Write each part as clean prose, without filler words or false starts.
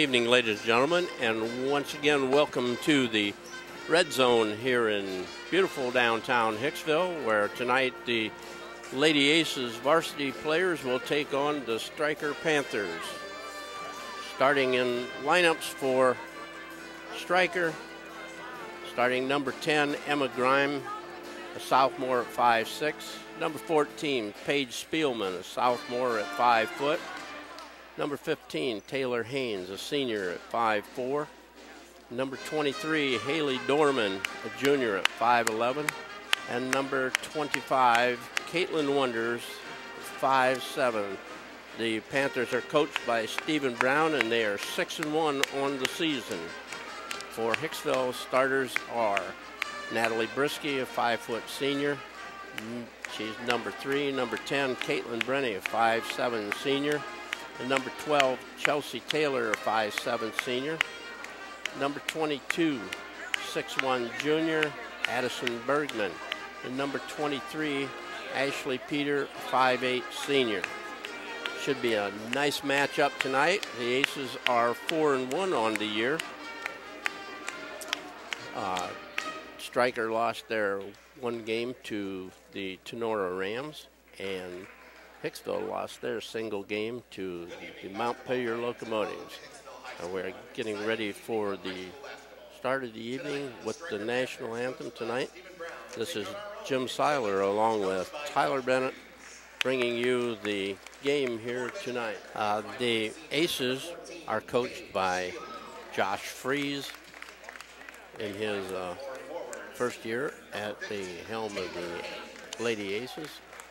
evening, ladies and gentlemen, and once again, welcome to the Red Zone here in beautiful downtown Hicksville, where tonight the Lady Aces varsity players will take on the Stryker Panthers. Starting in lineups for Stryker, starting number 10, Emma Grime, a sophomore at 5'6". Number 14, Paige Spielman, a sophomore at 5 foot. Number 15, Taylor Haynes, a senior at 5'4". Number 23, Haley Dorman, a junior at 5'11". And number 25, Caitlin Wonders, 5'7". The Panthers are coached by Stephen Brown, and they are 6-1 on the season. For Hicksville, starters are Natalie Brisky, a 5-foot senior. She's number 3. Number 10, Caitlin Brenny, a 5'7" senior. And number 12, Chelsea Taylor, a 5'7" senior. Number 22, 6'1" junior, Addison Bergman. And number 23, Ashley Peter, 5'8" senior. Should be a nice matchup tonight. The Aces are 4-1 on the year. Stryker lost their one game to the Tenora Rams, and Hicksville lost their single game to the Montpelier Locomotives. We're getting ready for the start of the evening with the national anthem tonight. This is Jim Seiler along with Tyler Bennett bringing you the game here tonight. The Aces are coached by Josh Fries in his first year at the helm of the Lady Aces.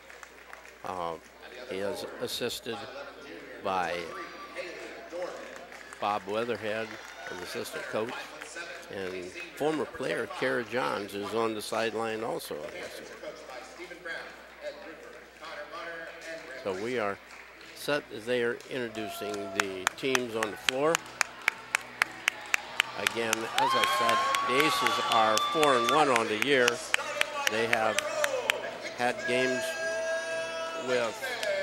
He is assisted by Bob Weatherhead as assistant coach, and former player Kara Johns is on the sideline also. So we are set as they are introducing the teams on the floor. Again, as I said, the Aces are 4-1 on the year. They have had games with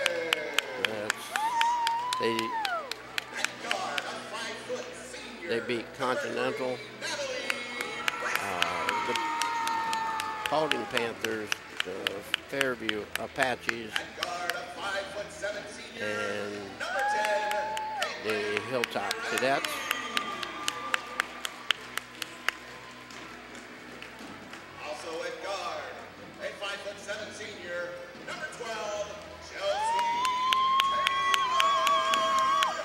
they beat Continental, the Paulding Panthers, the Fairview Apaches, and the Hilltop Cadets. Also at guard, a 5'7" senior, number 12, Chelsea Taylor.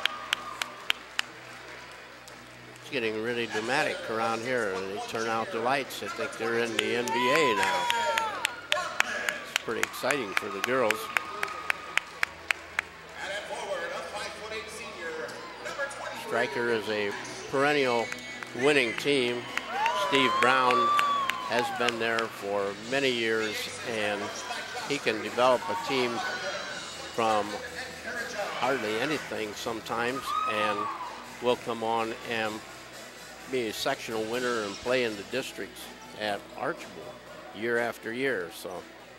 It's getting really dramatic around here. They turn out the lights. I think they're in the NBA now. It's pretty exciting for the girls. And at forward, a 5'8" senior, number 23. Stryker is a perennial winning team. Steve Brown has been there for many years, and he can develop a team from hardly anything sometimes and will come on and be a sectional winner and play in the districts at Archibald year after year. So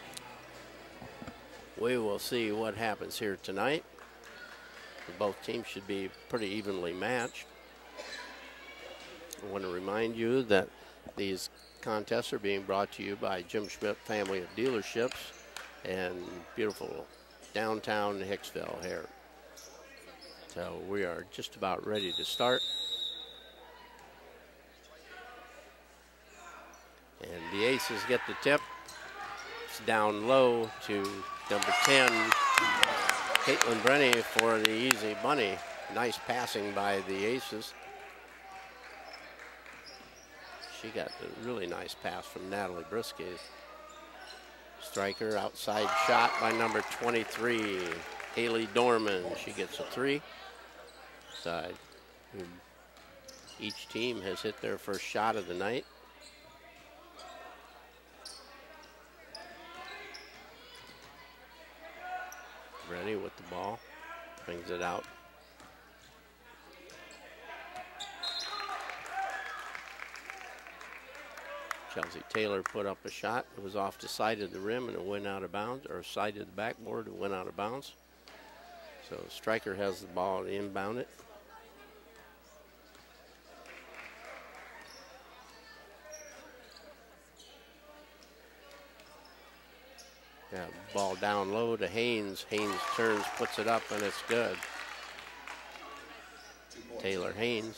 we will see what happens here tonight. Both teams should be pretty evenly matched. I want to remind you that these contests are being brought to you by Jim Schmidt Family of Dealerships and beautiful downtown Hicksville here. So we are just about ready to start. And the Aces get the tip. It's down low to number 10, Caitlin Brenny, for the easy bunny. Nice passing by the Aces. She got a really nice pass from Natalie Brisky. Stryker outside shot by number 23, Haley Dorman. She gets a 3. Side. Each team has hit their first shot of the night. Ready with the ball, brings it out. Chelsea Taylor put up a shot. It was off the side of the rim and it went out of bounds, or side of the backboard and went out of bounds. So Stryker has the ball to inbound it. Yeah, ball down low to Haynes. Haynes turns, puts it up, and it's good. Taylor Haynes.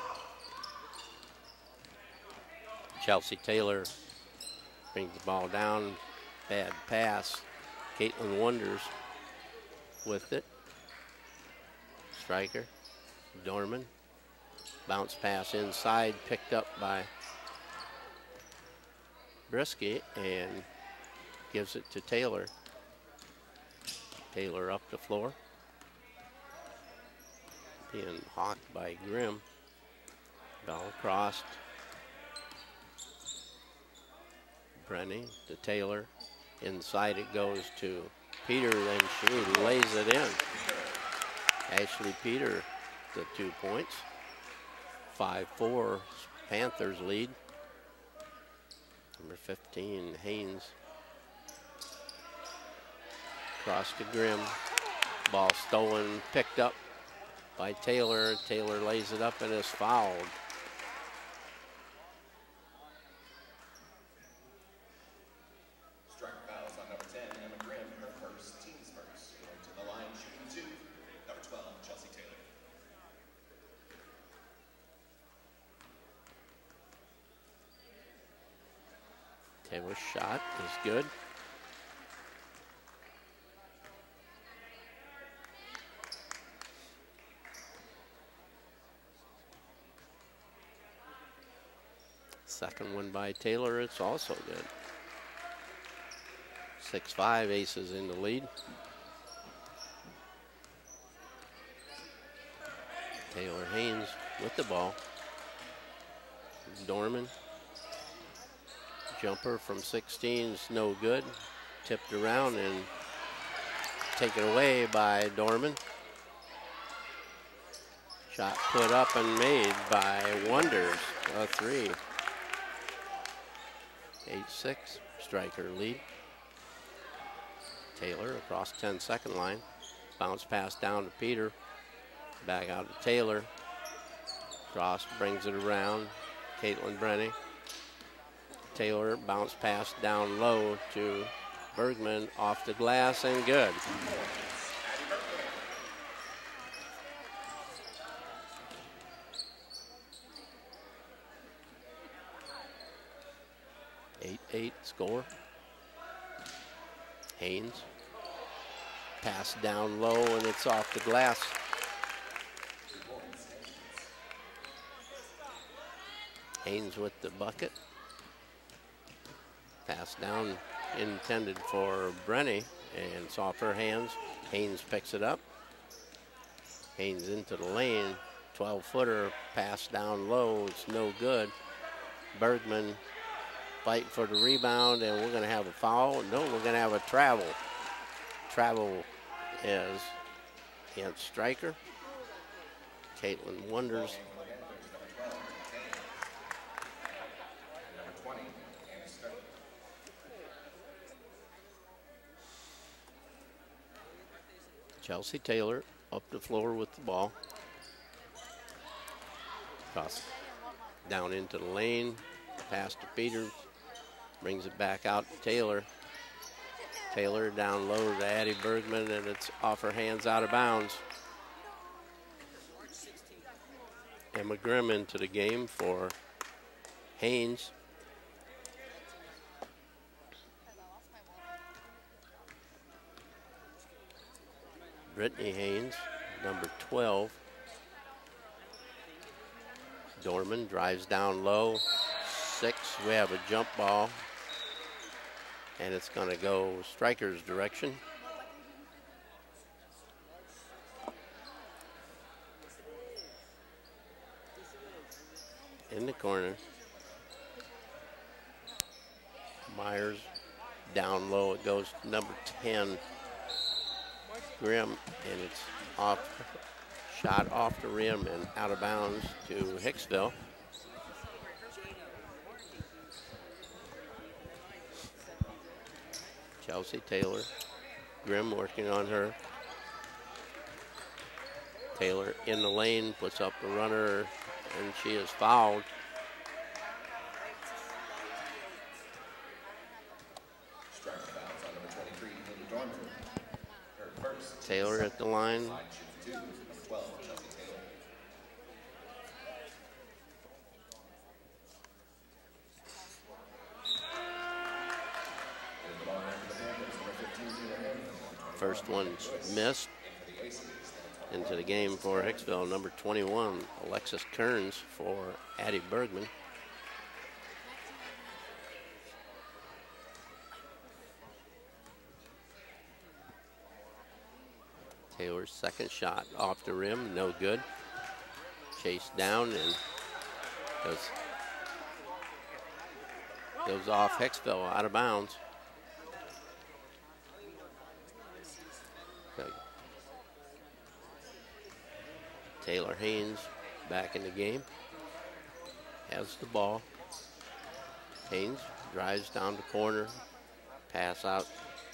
Chelsea Taylor brings the ball down. Bad pass. Caitlin Wonders with it. Stryker. Dorman. Bounce pass inside, picked up by Brisky and gives it to Taylor. Taylor up the floor. Being hawked by Grimm. Ball crossed. Brenny to Taylor. Inside it goes to Peter, then she lays it in. Ashley Peter, the 2 points. 5-4, Panthers lead. Number 15, Haynes. Cross to Grimm. Ball stolen, picked up by Taylor. Taylor lays it up and is fouled. Strike fouls on number 10, Emma Grimm, her first, team's first. Going to the line, shooting 2, number 12, Chelsea Taylor. Taylor's shot is good. Second one by Taylor, it's also good. 6-5, Aces in the lead. Taylor Haynes with the ball. Dorman. Jumper from 16 is no good. Tipped around and taken away by Dorman. Shot put up and made by Wonders, a 3. 8-6, Stryker lead. Taylor across 10-second line. Bounce pass down to Peter. Back out to Taylor. Cross brings it around. Caitlin Brenny. Taylor bounce pass down low to Bergman off the glass and good. Eight score. Haynes. Pass down low and it's off the glass. Haynes with the bucket. Pass down intended for Brenny and it's off her hands. Haynes picks it up. Haynes into the lane. 12-footer pass down low. It's no good. Bergman fight for the rebound and we're going to have a foul. No, we're going to have a travel. Travel is against Stryker. Caitlin Wonders. Chelsea Taylor up the floor with the ball. Cross down into the lane. Pass to Peters. Brings it back out to Taylor. Taylor down low to Addie Bergman and it's off her hands out of bounds. Emma Grimm into the game for Haynes. Brittany Haynes, number 12. Dorman drives down low. 6, we have a jump ball. And it's going to go Stryker's direction. In the corner. Myers down low. It goes to number 10. Grimm, and it's off, shot off the rim and out of bounds to Hicksville. Chelsea Taylor, Grimm working on her. Taylor in the lane, puts up a runner, and she is fouled. Strike fouls on number 23, Taylor at the line. Line shooting 2, number 12, Chelsea Taylor. First one's missed. Into the game for Hicksville, number 21, Alexis Kearns for Addie Bergman. Taylor's second shot off the rim, no good. Chased down and goes off Hicksville, out of bounds. So, Taylor Haynes back in the game, has the ball. Haynes drives down the corner, pass out.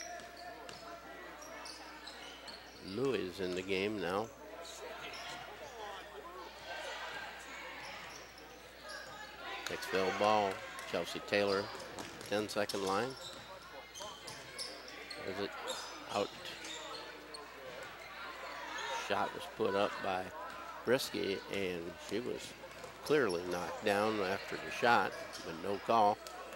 Louis is in the game now. Hicksville ball, Chelsea Taylor, 10-second line. Is it out? Shot was put up by Brisky, and she was clearly knocked down after the shot, but no call.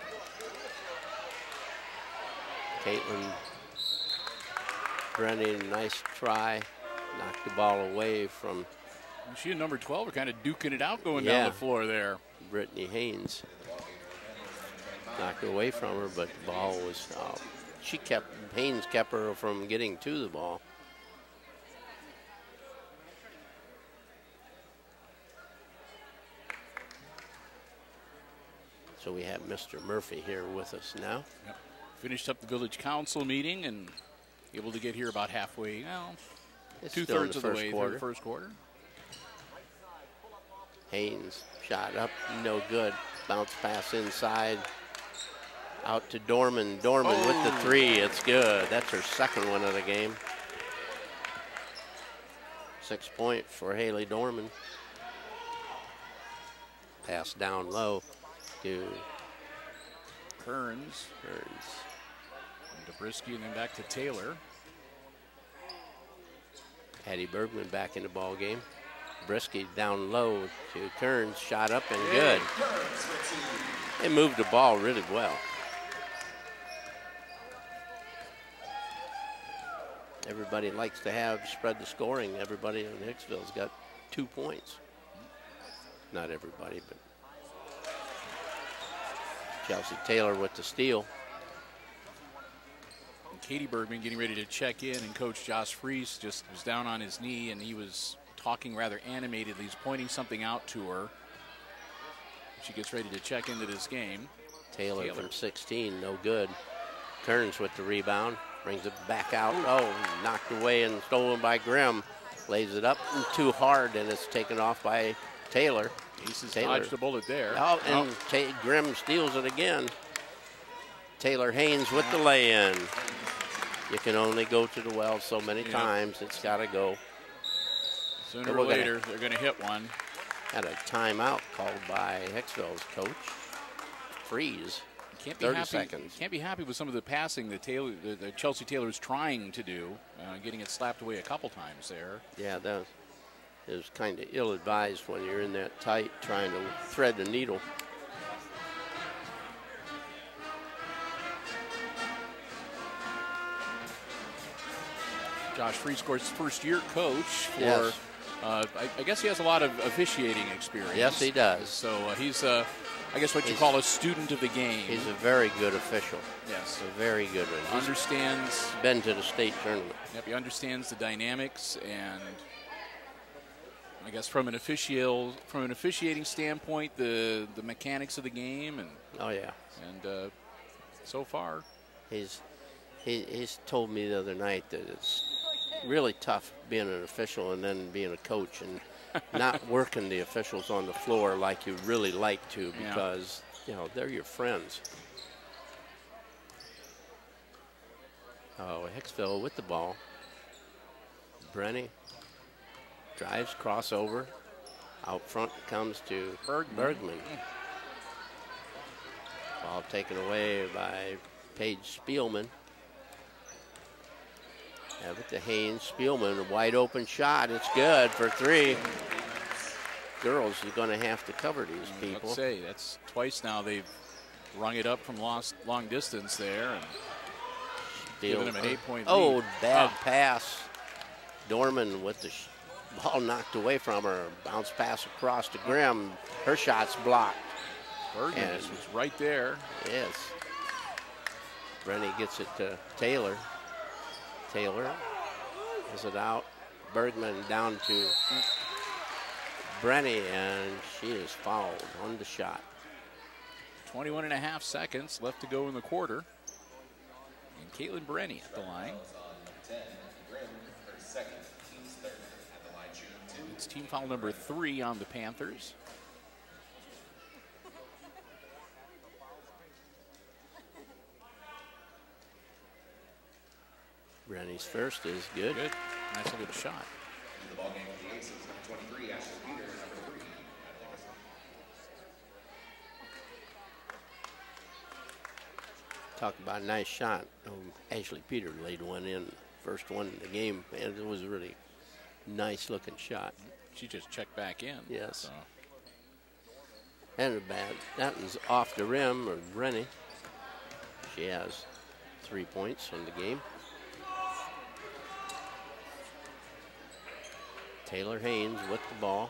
Caitlin Brennan, nice try, knocked the ball away from. She and number 12 are kind of duking it out going down the floor there. Brittany Haynes knocked it away from her, but the ball was Haynes kept her from getting to the ball. So we have Mr. Murphy here with us now. Yep. Finished up the village council meeting and able to get here about halfway, well, two-thirds of the way through the first quarter. Haynes shot up, no good. Bounce pass inside. Out to Dorman. Dorman with the three. It's good. That's her second one of the game. 6 point for Haley Dorman. Pass down low to Kearns. And to Brisky, and then back to Taylor. Addie Bergman back in the ball game. Brisky down low to Kearns, shot up and good. They moved the ball really well. Everybody likes to spread the scoring. Everybody in Hicksville's got 2 points. Not everybody, but Chelsea Taylor with the steal. And Katie Bergman getting ready to check in, and Coach Josh Fries just was down on his knee, and he was talking rather animatedly. He's pointing something out to her. She gets ready to check into this game. Taylor from 16, no good. Kearns with the rebound, brings it back out. Oh, knocked away and stolen by Grimm. Lays it up too hard, and it's taken off by Taylor. Aces dodged the bullet there. Oh, and Grimm steals it again. Taylor Haynes with the lay-in. You can only go to the well so many times. It's got to go. Sooner or later, they're going to hit one. Had a timeout called by Hicksville's coach. Freeze. 30 seconds. Can't be happy with some of the passing that Chelsea Taylor's trying to do, getting it slapped away a couple times there. Yeah, that was kind of ill-advised when you're in that tight trying to thread the needle. Josh Fries, of course, first-year coach for, I guess he has a lot of officiating experience. Yes, he does. So he's, I guess, what you call a student of the game. He's a very good official. Yes. A very good one. Understands. Been to the state tournament. Yep, he understands the dynamics, and I guess from an officiating standpoint, the mechanics of the game, and so far, he's told me the other night that it's really tough being an official and then being a coach and not working the officials on the floor like you really like to, because they're your friends. Oh, Hicksville with the ball. Brenny drives, crossover. Out front comes to Bergman. Ball taken away by Paige Spielman. Have it to Haynes. Spielman, a wide open shot. It's good for 3. Girls are going to have to cover these people. Let's say that's twice now they've rung it up from long distance there and giving them an 8-point lead. Oh, bad pass. Dorman with the ball knocked away from her. Bounce pass across to Grimm. Her shot's blocked. Bergman was right there. Yes. Brenny gets it to Taylor. Taylor is it out. Bergman down to Brenny, and she is fouled on the shot. 21.5 seconds left to go in the quarter. And Caitlin Brenny at the line. It's team foul number 3 on the Panthers. Brenny's first is good. Good. Nice little shot. The ball game for the Aces, number 23, Ashley Peter, number 3. Talk about a nice shot. Ashley Peter laid one in, first one in the game, and it was a really nice looking shot. She just checked back in. Yes. So. And a bad, that was off the rim, or Brenny. She has 3 points on the game. Taylor Haynes with the ball.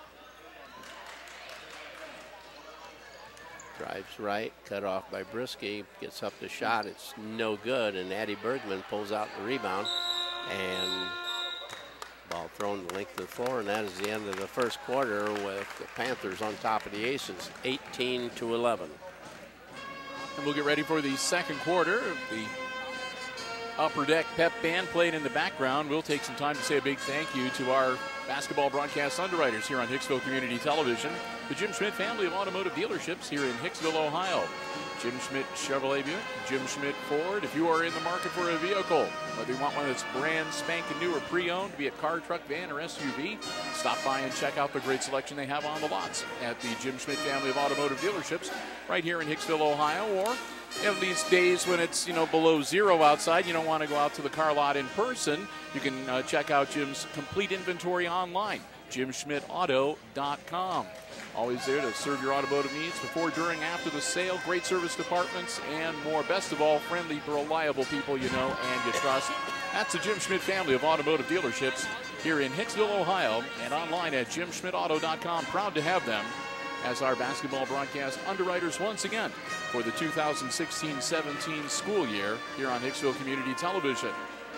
Drives right, cut off by Brisky, gets up the shot, it's no good, and Addie Bergman pulls out the rebound, and ball thrown the length of the floor, and that is the end of the first quarter with the Panthers on top of the Aces, 18-11. And we'll get ready for the second quarter. The Upper Deck Pep Band played in the background. We'll take some time to say a big thank you to our basketball broadcast underwriters here on Hicksville Community Television. The Jim Schmidt family of automotive dealerships here in Hicksville, Ohio. Jim Schmidt Chevrolet Buick, Jim Schmidt Ford. If you are in the market for a vehicle, whether you want one that's brand spanking new or pre-owned, be it car, truck, van, or SUV, stop by and check out the great selection they have on the lots at the Jim Schmidt family of automotive dealerships right here in Hicksville, Ohio. Or in these days when it's, below 0 outside, you don't want to go out to the car lot in person, you can check out Jim's complete inventory online, jimschmidtauto.com. Always there to serve your automotive needs before, during, after the sale. Great service departments and more. Best of all, friendly, reliable people you know and you trust. That's the Jim Schmidt family of automotive dealerships here in Hicksville, Ohio, and online at jimschmidtauto.com. Proud to have them as our basketball broadcast underwriters once again for the 2016-17 school year here on Hicksville Community Television.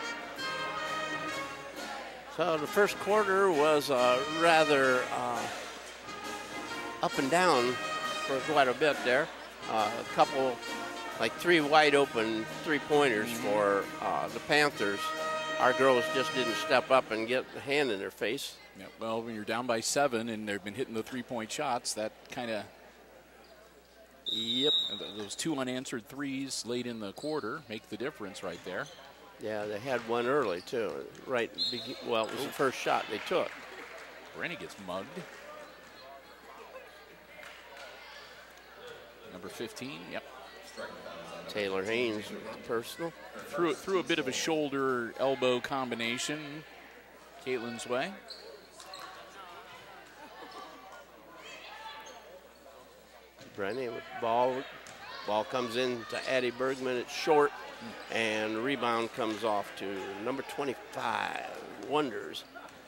So the first quarter was rather up and down for quite a bit there. A couple, like 3 wide open 3-pointers for the Panthers. Our girls just didn't step up and get the hand in their face. Yeah, well, when you're down by 7 and they've been hitting the 3-point shots, that kind of, yep, those 2 unanswered threes late in the quarter make the difference right there. Yeah, they had one early too. Right, well, it was the first shot they took. Brenny gets mugged. Number 15, yep. Taylor Haynes, personal. Threw a bit of a shoulder elbow combination Caitlin's way. Brenny with the ball. Ball comes in to Addie Bergman. It's short, and the rebound comes off to number 25, Wonders.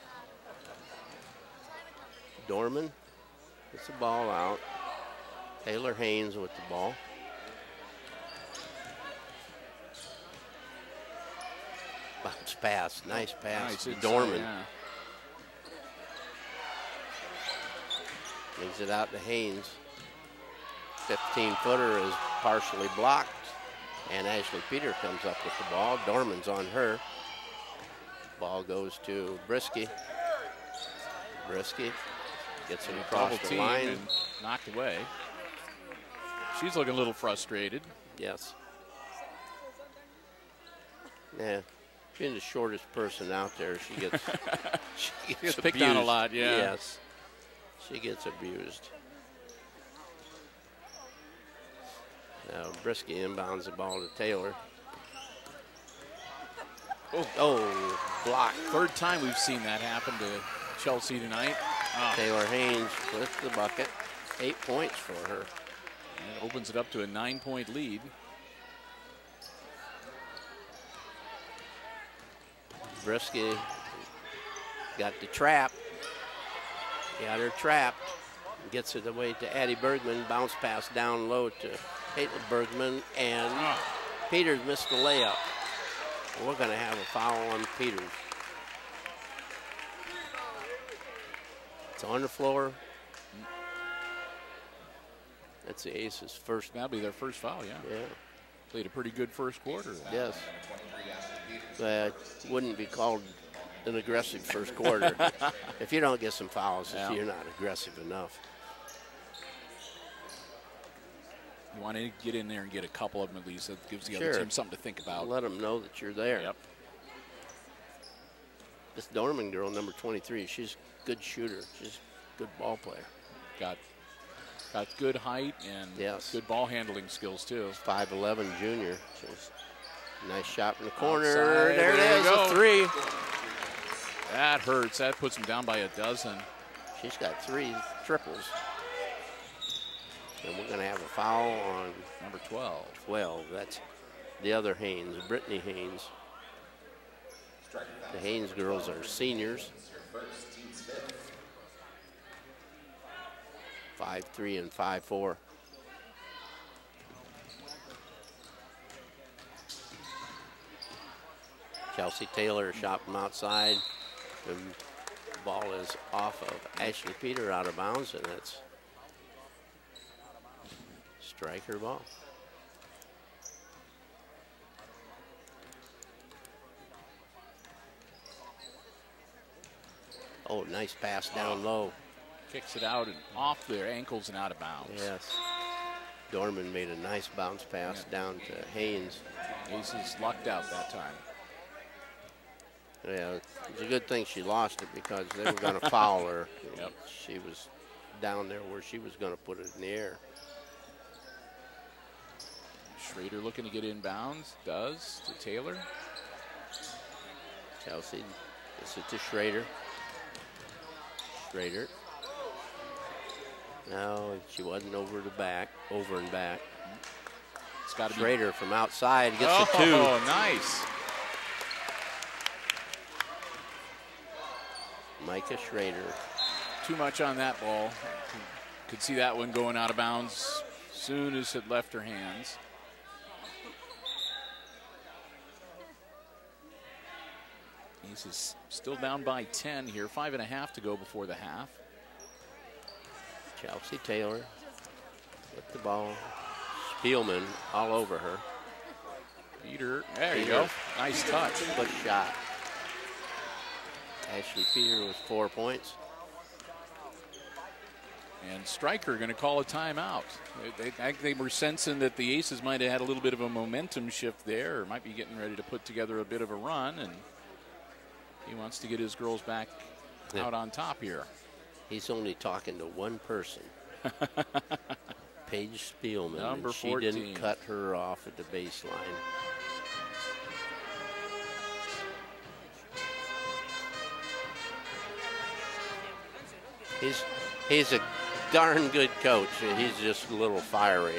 Dorman gets the ball out. Taylor Haynes with the ball. Bounce pass, nice pass Nice to inside, Dorman. yeah. Brings it out to Haynes. 15-footer is partially blocked, and Ashley Peter comes up with the ball. Dorman's on her. Ball goes to Brisky. Brisky gets it across Double the team line. and knocked away. She's looking a little frustrated. Yes. Yeah. Being the shortest person out there, she gets she gets picked on a abused. lot, yeah. Yes. She gets abused. Now Brisky inbounds the ball to Taylor. Oh, block. Third time we've seen that happen to Chelsea tonight. Taylor Haynes with the bucket. 8 points for her. And it opens it up to a 9-point lead. Brisky got the trap. Got her trapped. Gets it away to Addie Bergman. Bounce pass down low to Caitlin Bergman. And Peters missed the layup. We're going to have a foul on Peters. It's on the floor. That's the Aces' first. That'll be their first foul, yeah. Yeah. Played a pretty good first quarter. Yes. But wouldn't be called an aggressive first quarter. If you don't get some fouls, you're not aggressive enough. You want to get in there and get a couple of them at least. That gives the other team something to think about. Let them know that you're there. Yep. This Dorman girl, number 23, she's a good shooter. She's a good ball player. Got good height and good ball handling skills too. 5'11" junior. She's nice shot in the corner. Outside. There it is, a three. That hurts. That puts them down by a dozen. She's got 3 triples. And we're going to have a foul on number 12. 12. That's the other Haynes, Brittany Haynes. The Haynes girls are seniors. 5'3" and 5'4". Chelsea Taylor shot from outside. The ball is off of Ashley Peter out of bounds, and it's Stryker ball. Oh, nice pass down low. Kicks it out and off their ankles and out of bounds. Yes. Dorman made a nice bounce pass down to Haynes. Aces lucked out that time. Yeah, it's a good thing she lost it because they were going to foul her. Yep. She was down there where she was going to put it in the air. Schrader looking to get inbounds. Does to Taylor. Chelsea gets it to Schrader. Schrader. No, she wasn't over and back. It's got to be Schrader from outside gets a 2. Oh, nice. Micah Schrader. Too much on that ball. Could see that one going out of bounds as soon as it left her hands. Aces still down by 10 here. 5.5 to go before the half. Chelsea Taylor with the ball. Spielman all over her. Peter, there you go. Nice touch. Good shot. Ashley Peter with 4 points. And Stryker going to call a timeout. They were sensing that the Aces might have had a little bit of a momentum shift there, or might be getting ready to put together a bit of a run, and he wants to get his girls back out on top here. He's only talking to one person. Paige Spielman. Number and she 14. didn't cut her off at the baseline. He's a darn good coach. He's just a little fiery.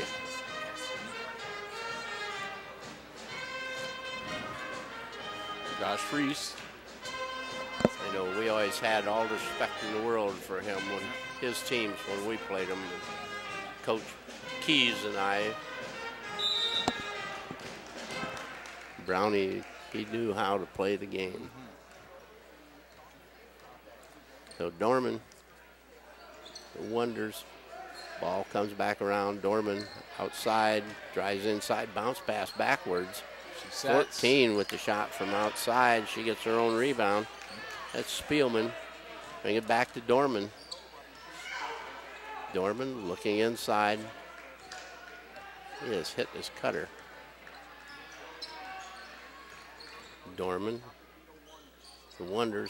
Josh Fries. You know, we always had all the respect in the world for him when his teams, when we played them. Coach Keys and I. Brownie, he knew how to play the game. So Dorman, the Wonders, ball comes back around. Dorman outside, drives inside, bounce pass backwards. 14 with the shot from outside. She gets her own rebound. That's Spielman. Bring it back to Dorman. Dorman looking inside. He has hit his cutter. Dorman, the Wonders.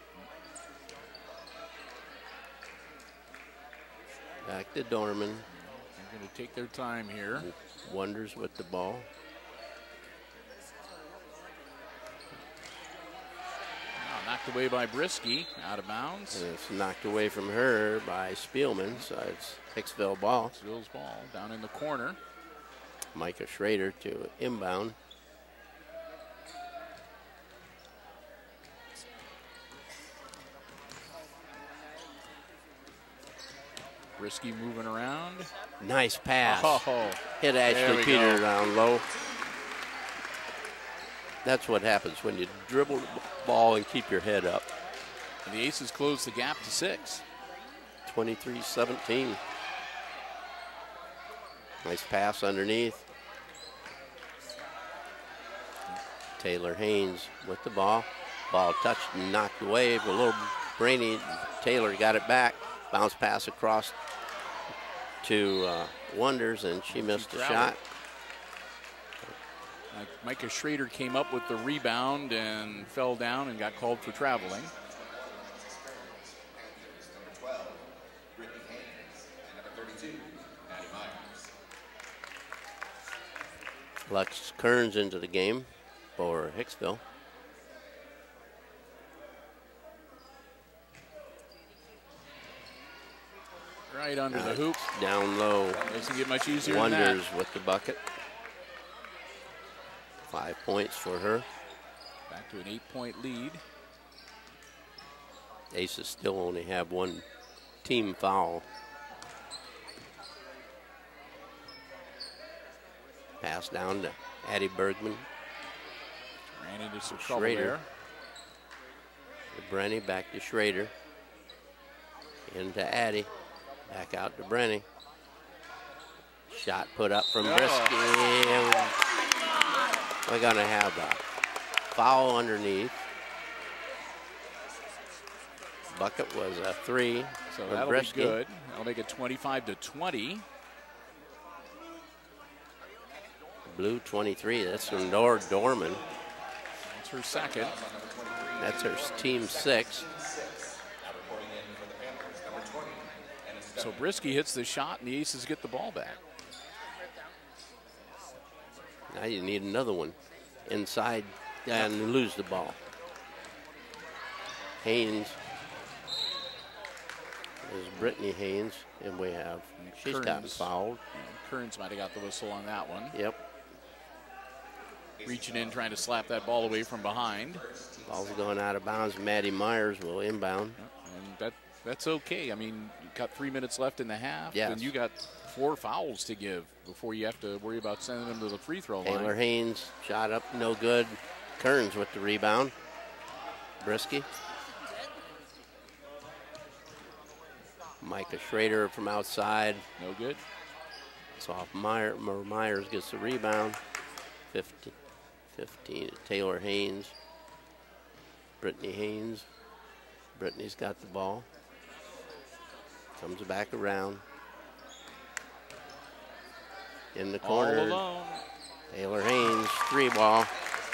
Back to Dorman. They're going to take their time here. Wonders with the ball. knocked away by Brisky, out of bounds. And it's knocked away from her by Spielman, so it's Hicksville ball. Hicksville's ball down in the corner. Micah Schrader to inbound. Brisky moving around. Nice pass. Oh, hit Ashley Peter down low. That's what happens when you dribble the ball and keep your head up. And the Aces close the gap to 6. 23-17. Nice pass underneath. Taylor Haynes with the ball. Ball touched and knocked away. A little brainy. Taylor got it back. Bounce pass across to Wonders, and she missed a shot. Micah Schrader came up with the rebound and fell down and got called for traveling. Number 12, Brittany Haynes, and number 32, Maddie Myers. Lex Kearns into the game for Hicksville. Right under the hoop. Down low. Doesn't get much easier than Wonders that. with the bucket. 5 points for her. Back to an 8-point lead. Aces still only have one team foul. Pass down to Addie Bergman. Ran into some trouble Schrader. there. To Brenny, back to Schrader. Into Addie. Back out to Brenny. Shot put up from Brisky. We're going to have a foul underneath. Bucket was a 3. So from that'll Brisky. be good. That'll make it 25-20. Blue 23. That's from Nora Dorman. That's her second. That's her team 6. So Brisky hits the shot, and the Aces get the ball back. Now you need another one inside and lose the ball. Haynes is Brittany Haynes, and we have, she's gotten Kearns. fouled. Kearns might have got the whistle on that one. Yep. Reaching in, trying to slap that ball away from behind. Ball's going out of bounds. Maddie Myers will inbound. And that's okay. I mean, you got 3 minutes left in the half, Yes. and you got 4 fouls to give before you have to worry about sending them to the free throw line. Taylor Haynes shot up, no good. Kearns with the rebound. Brisky. Micah Schrader from outside. No good. It's off Myers gets the rebound. 15 Taylor Haynes. Brittany Haynes. Brittany's got the ball. Comes back around. In the corner. All alone. Taylor Haynes, 3-ball.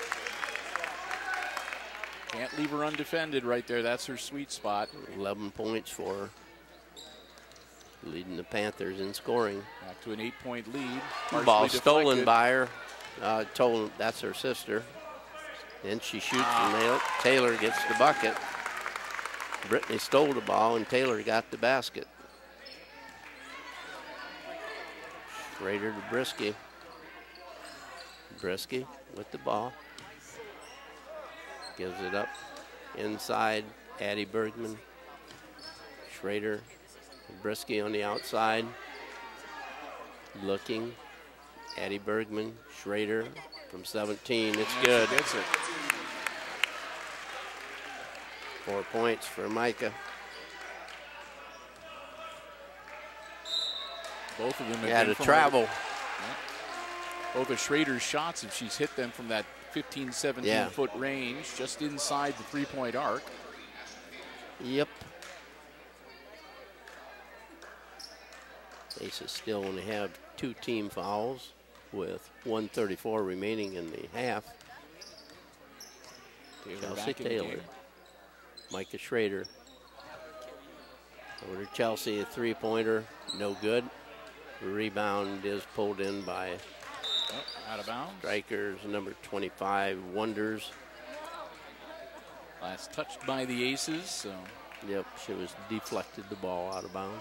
Can't leave her undefended right there. That's her sweet spot. 11 points for her. Leading the Panthers in scoring. Back to an 8-point lead. Ball Partially stolen deflected. by her. That's her sister. And she shoots and Taylor gets the bucket. Brittany stole the ball and Taylor got the basket. Schrader to Brisky. Brisky with the ball. Gives it up inside. Addie Bergman. Schrader. Brisky on the outside. Looking. Addie Bergman. Schrader from 17. It's good. She gets it. 4 points for Micah. Both of them Had to from travel. both of Schrader's shots, if she's hit them from that 15, 17-foot range, just inside the three-point arc. Yep. Aces still only have 2 team fouls with 1:34 remaining in the half. Taylor Chelsea back in the Taylor. game. Micah Schrader. Over to Chelsea, a 3-pointer, no good. The rebound is pulled in by Out of bounds. Strikers, number 25, Wonders. Last touched by the Aces, so. Yep, she was deflected the ball out of bounds.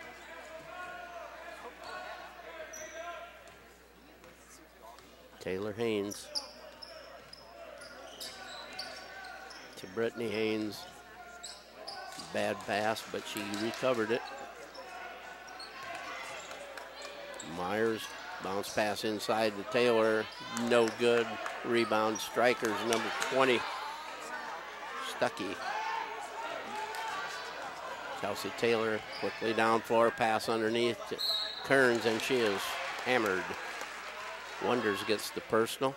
Taylor Haynes to Brittany Haynes. Bad pass, but she recovered it. Myers, bounce pass inside to Taylor, no good. Rebound, Stryker's number 20, Stuckey. Chelsea Taylor quickly down floor, pass underneath to Kearns, and she is hammered. Wonders gets the personal.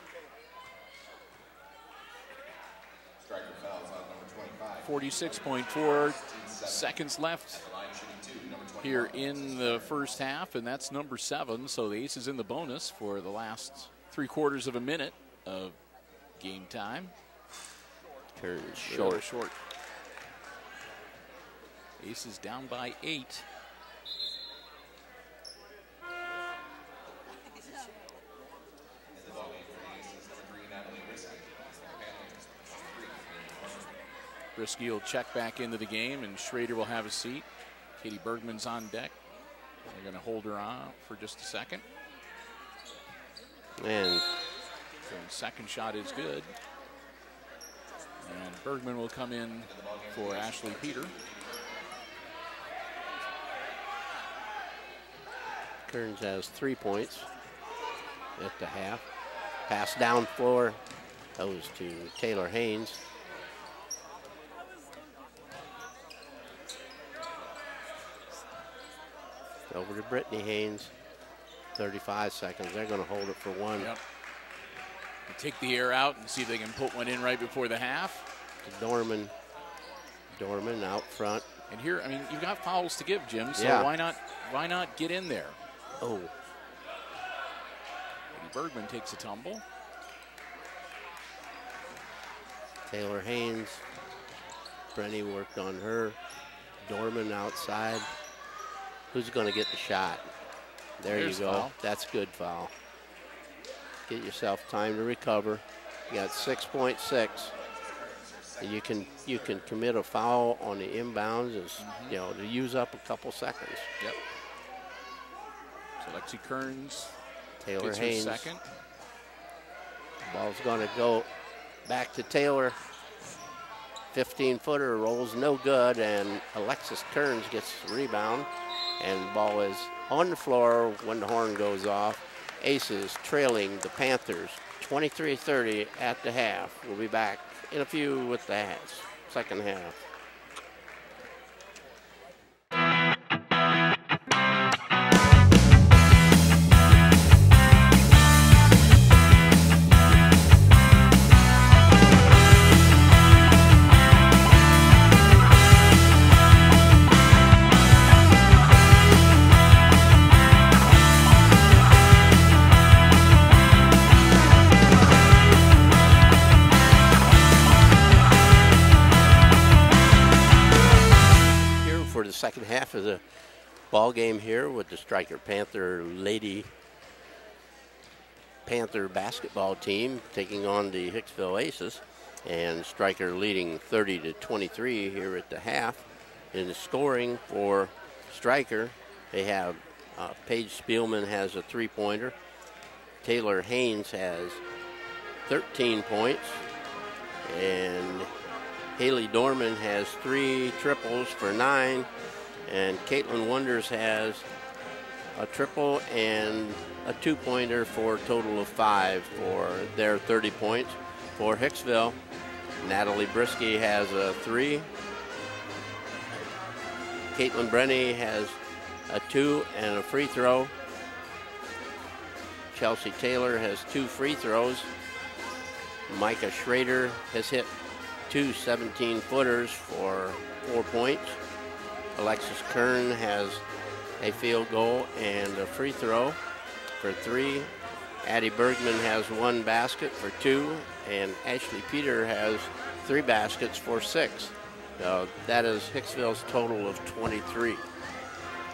Stryker fouls on number 25. 46.4 seconds left here in the first half, and that's number 7. So the Aces in the bonus for the last 3/4 of a minute of game time. Kearns short. Short. Aces down by 8. Brisky will check back into the game, and Schrader will have a seat. Katie Bergman's on deck. They're going to hold her on for just a second. And so the second shot is good. And Bergman will come in for Ashley Peter. Kearns has 3 points at the half. Pass down floor goes to Taylor Haynes. Over to Brittany Haynes. 35 seconds. They're going to hold it for one. Yep. Take the air out and see if they can put one in right before the half. To Dorman. Dorman out front. And here, I mean, you've got fouls to give, Jim. So yeah. Why not get in there? Oh. Katie Bergman takes a tumble. Taylor Haynes. Brenny worked on her. Dorman outside. Who's going to get the shot? There's you go. Foul. That's good foul. Get yourself time to recover. You got 6.6. You can commit a foul on the inbounds, you know, to use up a couple seconds. Yep. So Lexi Kearns Taylor gets Haynes. her second. Ball's going to go back to Taylor. 15-footer rolls no good, and Alexis Kearns gets the rebound. And the ball is on the floor when the horn goes off. Aces trailing the Panthers 23-30 at the half. We'll be back in a few with the second half. Second half of the ball game here with the Stryker Panther Lady Panther basketball team taking on the Hicksville Aces, and Stryker leading 30-23 here at the half. In the scoring for Stryker, they have Paige Spielman has a 3-pointer. Taylor Haynes has 13 points, and Haley Dorman has 3 triples for 9. And Caitlin Wonders has a triple and a 2-pointer for a total of 5 for their 30 points. For Hicksville, Natalie Brisky has a 3. Caitlin Brenny has a 2 and a free throw. Chelsea Taylor has 2 free throws. Micah Schrader has hit 2 17-footers for 4 points. Alexis Kern has a field goal and a free throw for 3. Addie Bergman has 1 basket for 2, and Ashley Peter has 3 baskets for 6. That is Hicksville's total of 23.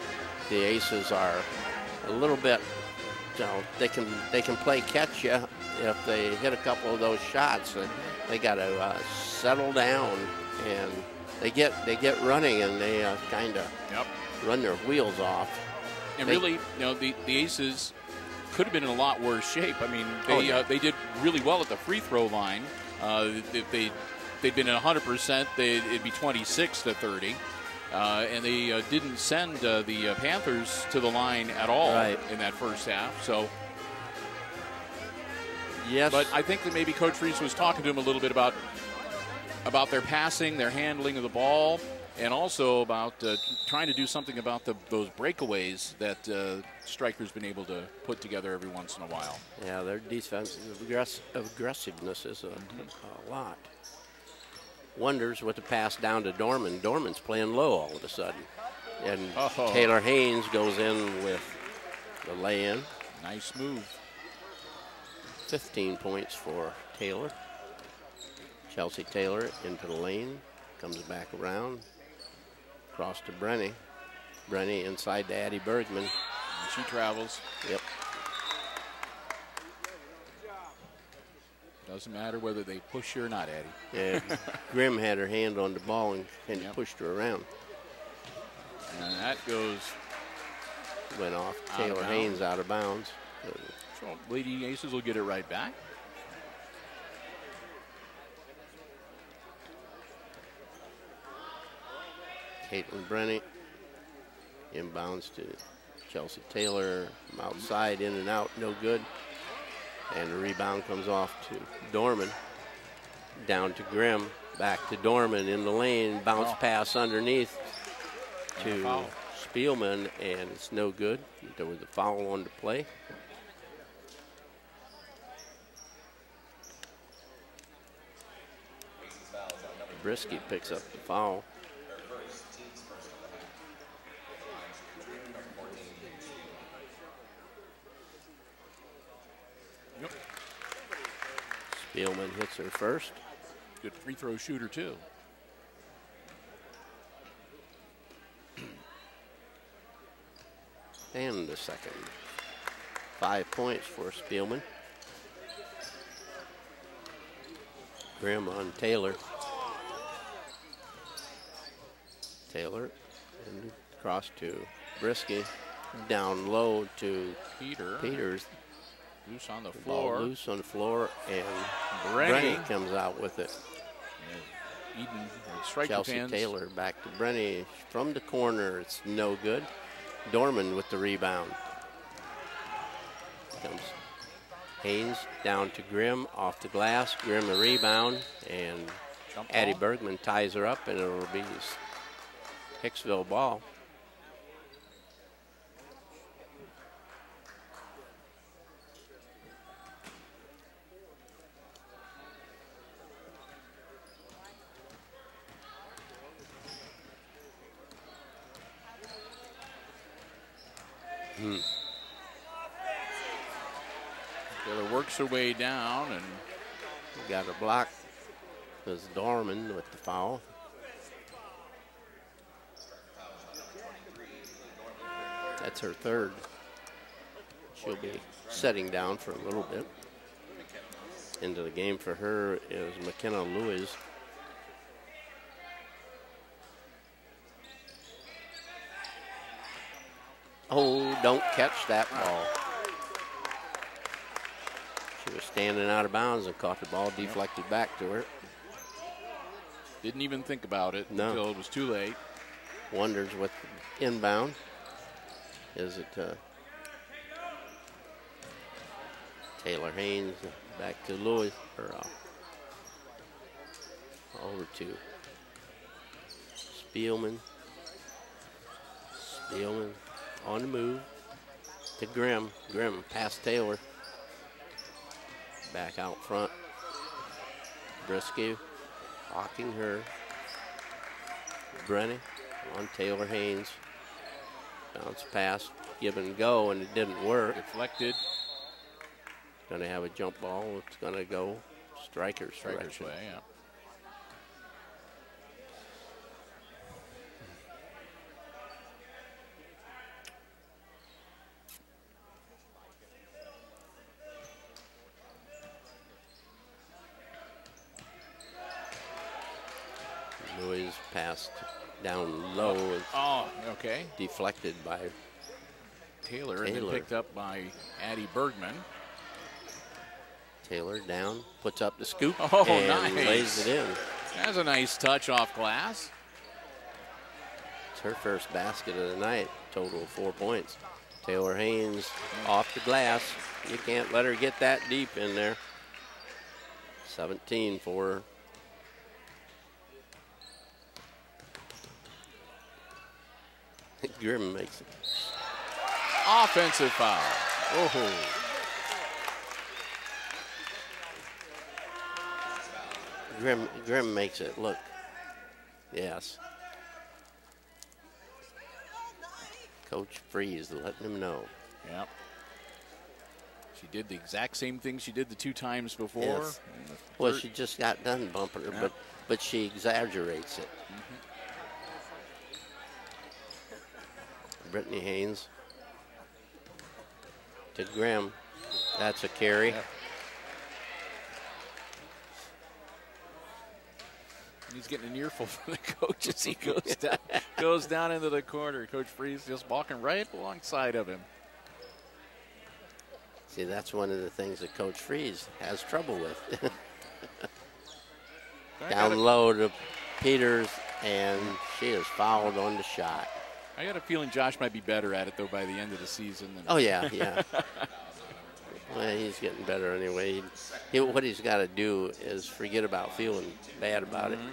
The Aces are a little bit, you know, they can play catch you if they hit a couple of those shots, they got to settle down, and they get running, and they kind of run their wheels off. And really, you know, the Aces could have been in a lot worse shape. I mean, they did really well at the free throw line. If they'd been at 100%, it'd be 26-30. And they didn't send the Panthers to the line at all in that first half. So, yes. But I think that maybe Coach Reese was talking to them a little bit about their passing, their handling of the ball, and also about trying to do something about those breakaways that Stryker's been able to put together every once in a while. Yeah, their defensive aggressiveness is a lot. Wonders with the pass down to Dorman. Dorman's playing low all of a sudden. And Taylor Haynes goes in with the lay-in. Nice move. 15 points for Taylor. Chelsea Taylor into the lane. Comes back around. Across to Brenny. Brenny inside to Addie Bergman. And she travels. Yep. Doesn't matter whether they push you or not, Addie. Yeah, Grimm had her hand on the ball and pushed her around. And that went off. Taylor Haynes out of bounds. So Lady Aces will get it right back. Caitlin Brenny inbounds to Chelsea Taylor. From outside, in and out, no good. And the rebound comes off to Dorman. Down to Grimm. Back to Dorman in the lane. Bounce pass underneath to Spielman, and it's no good. There was a foul on the play. Brisky picks up the foul. Spielman hits her first. Good free throw shooter, too. And the second. 5 points for Spielman. Grimm on Taylor. Taylor and across to Brisky. Down low to Peters. Loose on the floor. Ball loose on the floor, and Brenny comes out with it. Eden, Stryker Chelsea fans. Taylor back to Brenny from the corner. It's no good. Dorman with the rebound. Comes Haynes down to Grimm, off the glass. Grimm a rebound, and Addie Bergman ties her up, and it'll be Hicksville ball. Taylor works her way down and got her block. There's Dorman with the foul. That's her third. She'll be setting down for a little bit. Into the game for her is McKenna Lewis. Oh, don't catch that ball. She was standing out of bounds and caught the ball, deflected back to her. Didn't even think about it until it was too late. Wonders what inbound. Is it Taylor Haynes back to Lewis, or over to Spielman. Spielman on the move to Grimm. Grimm past Taylor. Back out front. Brisky blocking her. Brenny on Taylor Haynes. Bounce pass, give and go, and it didn't work. Deflected. Going to have a jump ball. It's going to go Stryker's direction. Way, yeah. Louis passed down low. Oh, okay. Deflected by Taylor, and then picked up by Addie Bergman. Taylor down, puts up the scoop, and nice. Lays it in. That's a nice touch off glass. It's her first basket of the night, total of 4 points. Taylor Haynes off the glass. You can't let her get that deep in there. 17 for her. Grimm makes it. Offensive foul. Oh. Grimm makes it look. Yes. Coach Freeze letting him know. Yep. She did the exact same thing she did the 2 times before. Yes. Well, she just got done bumping her, yep. but she exaggerates it. Brittany Haynes to Grimm. That's a carry. Yep. He's getting an earful from the coach as he goes down into the corner. Coach Freeze just walking right alongside of him. See, that's one of the things that Coach Freeze has trouble with. Down low to Peters, and she is fouled on the shot. I got a feeling Josh might be better at it, though, by the end of the season. Oh, yeah. Well, he's getting better anyway. What he's got to do is forget about feeling bad about it.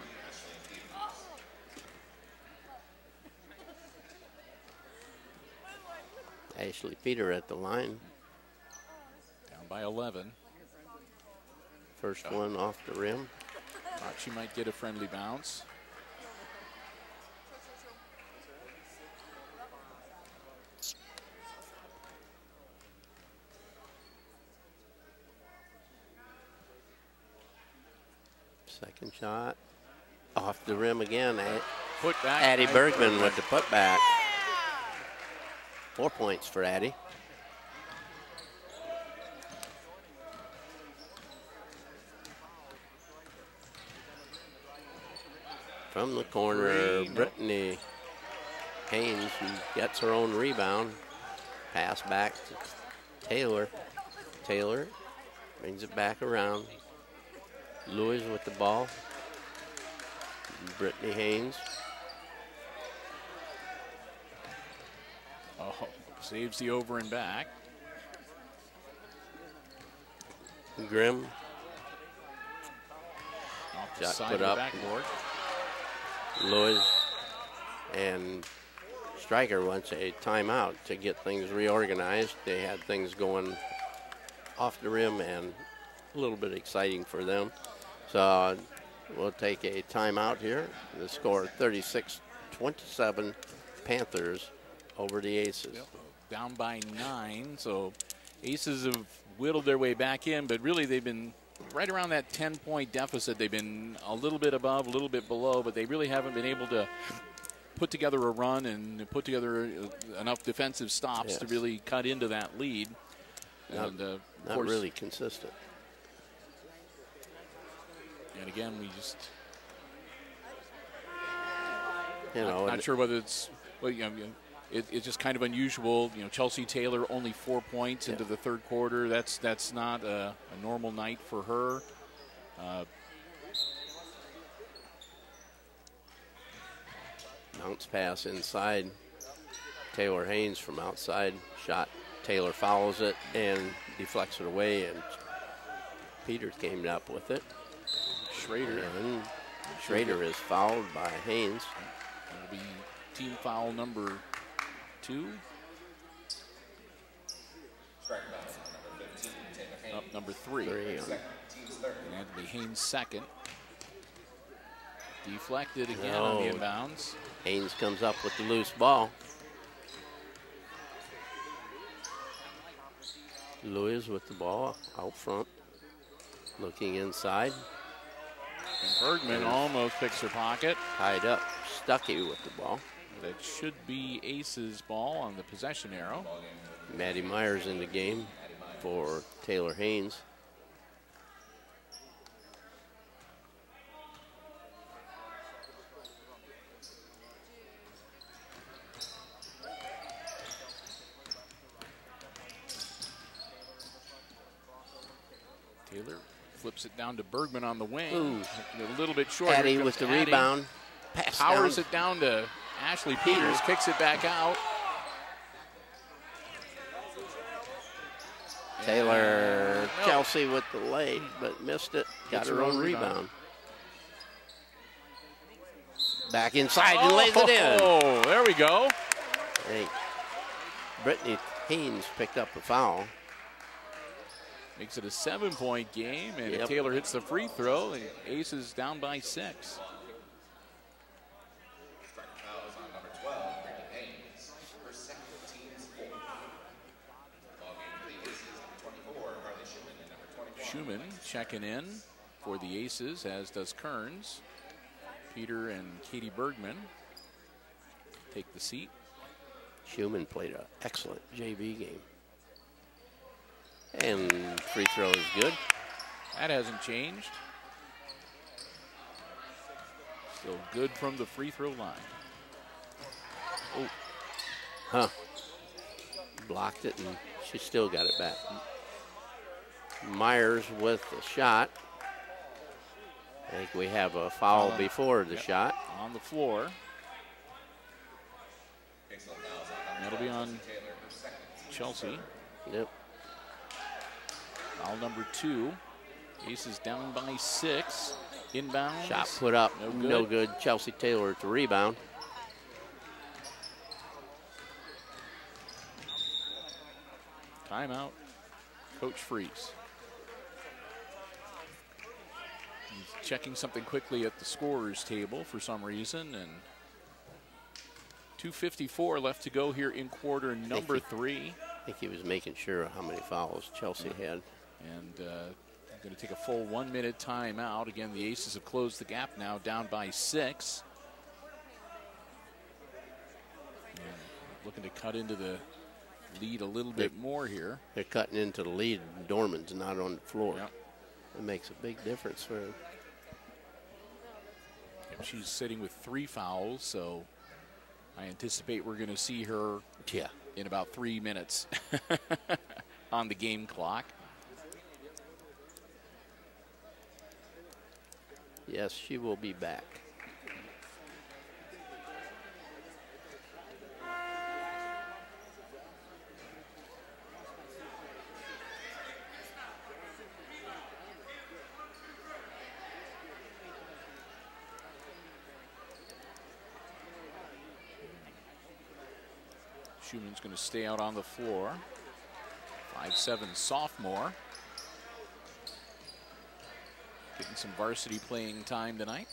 Ashley Peter at the line. Down by 11. First one off the rim. Thought she might get a friendly bounce. Second shot. Off the rim again. Put back. Addie Bergman with the putback. 4 points for Addie. From the corner, Brittany Haynes, who gets her own rebound. Pass back to Taylor. Taylor brings it back around. Lewis with the ball. Brittany Haynes. Oh, saves the over and back. Grimm. Off the Shot side put of the up. backboard. Lewis and Stryker wants a timeout to get things reorganized. They had things going off the rim and a little bit exciting for them. So we'll take a timeout here. The score 36-27 Panthers over the Aces. Yep. Down by 9, so Aces have whittled their way back in, but really they've been right around that 10-point deficit. They've been a little bit above, a little bit below, but they really haven't been able to put together a run and put together enough defensive stops to really cut into that lead. Not really consistent. And again, we just not sure whether it's it's just kind of unusual. Chelsea Taylor only 4 points into the third quarter. That's not a normal night for her. Bounce pass inside. Taylor Haynes from outside shot. Taylor fouls it and deflects it away, and Peters came up with it. Schrader is fouled by Haynes. It'll be team foul number 2. Up number 3. And that'll be Haynes' second. Deflected again on the inbounds. Haynes comes up with the loose ball. Lewis with the ball out front, looking inside. And Bergman almost picks her pocket. Tied up, Stuckey with the ball. That should be Ace's ball on the possession arrow. Maddie Myers in the game for Taylor Haynes. Taylor flips it down to Bergman on the wing. Ooh. A little bit short. Addy with the rebound. Pass Powers down. it down to Ashley Peters, kicks it back out. Taylor, Chelsea with the leg, but missed it. Got her own rebound. Back inside and lays it in. Oh, there we go. Hey, Brittany Haynes picked up a foul. Makes it a 7-point game, and Yep. Taylor hits the free throw, and Aces down by 6. Stryker fouls on number 12, Brittany Haynes. Her second, team's fourth. Ball game for the Aces, number 24, Harley Schumann, and number 21. Schumann checking in for the Aces, as does Kearns. Peter and Katie Bergman take the seat. Schumann played an excellent JV game. And free throw is good. That hasn't changed. Still good from the free throw line. Oh, huh. Blocked it, and she still got it back. Myers with the shot. I think we have a foul before the shot. On the floor. Hicksville fouls on number That'll be 12, on Taylor, her second, team's Chelsea. Yep. Foul number 2. Aces down by 6. Inbound. Shot put up, No good. no good. Chelsea Taylor at the rebound. Timeout. Coach Freeze. He's checking something quickly at the scorer's table for some reason, and 2:54 left to go here in quarter number 3. I think he was making sure how many fouls Chelsea had. And going to take a full 1-minute timeout. Again, the Aces have closed the gap now, down by 6. And looking to cut into the lead a little bit more here. They're cutting into the lead. Dorman's not on the floor. Yep. It makes a big difference for him. Yep, she's sitting with 3 fouls, so I anticipate we're going to see her Yeah. in about 3 minutes on the game clock. Yes, she will be back. Schumann's going to stay out on the floor. 5'7" sophomore. Getting some varsity playing time tonight.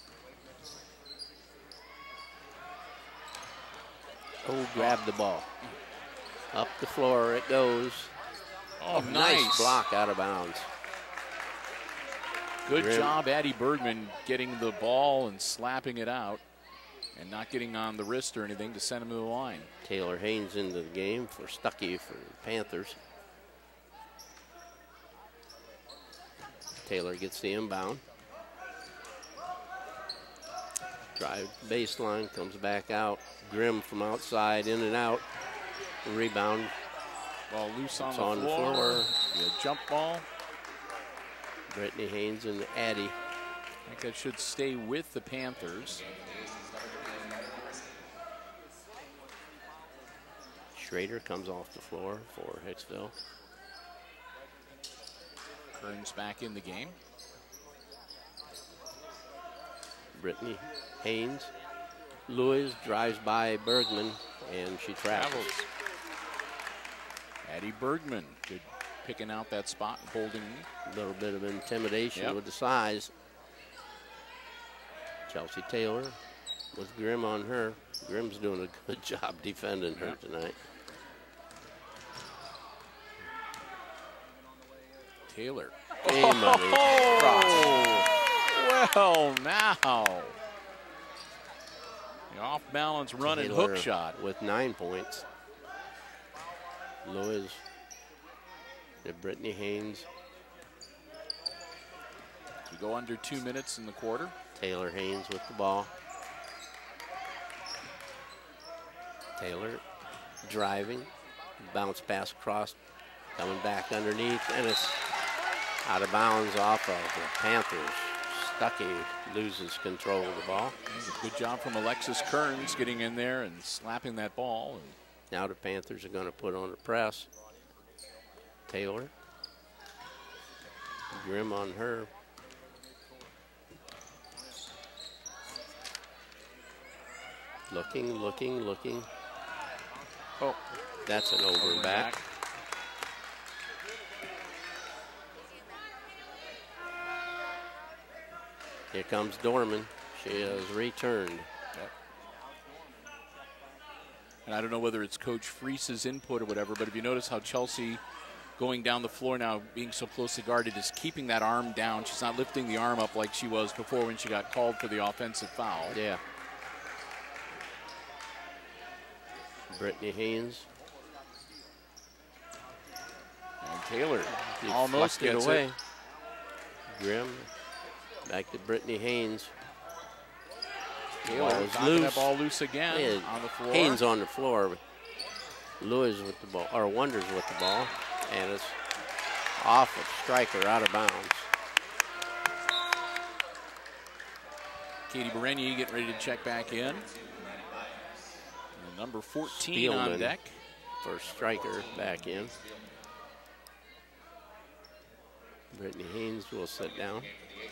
Oh, grab the ball. Up the floor it goes. Oh, Nice block out of bounds. Good Grim. job, Addie Bergman, getting the ball and slapping it out and not getting on the wrist or anything to send him to the line. Taylor Haynes into the game for Stuckey for the Panthers. Taylor gets the inbound. Drive baseline, comes back out. Grimm from outside, in and out. Rebound. Ball loose It's on the floor. Yeah, jump ball. Brittany Haynes and Addie. I think that should stay with the Panthers. Schrader comes off the floor for Hicksville. Kearns back in the game. Brittany Haynes. Lewis drives by Bergman, and she travels. Addie Bergman, good picking out that spot and holding. A little bit of intimidation Yep. with the size. Chelsea Taylor with Grimm on her. Grimm's doing a good job defending her tonight. Taylor. Hey, money. Well, now. The off-balance run and Taylor hook shot. with 9 points. Lewis to Brittany Haynes. We go under 2 minutes in the quarter. Taylor Haynes with the ball. Taylor driving. Bounce pass across. Coming back underneath. And it's Out of bounds off of the Panthers. Stuckey loses control of the ball. Good job from Alexis Kearns getting in there and slapping that ball. Now the Panthers are going to put on a press. Taylor. Grim on her. Looking. Oh, that's an over and back. Here comes Dorman. She has returned. Yep. And I don't know whether it's Coach Freese's input or whatever, but if you notice how Chelsea going down the floor now, being so closely guarded, is keeping that arm down. She's not lifting the arm up like she was before when she got called for the offensive foul. Yeah. Brittany Haynes. And Taylor almost gets away. it. Grim. Back to Brittany Haynes. Taylor knocking that ball loose again on the floor. Haynes on the floor. Lewis with the ball, or Wonders with the ball. And it's off of Stryker, out of bounds. Katie Bereni getting ready to check back in. And number 14 Spielman on deck. For Stryker back in. Brittany Haynes will sit down.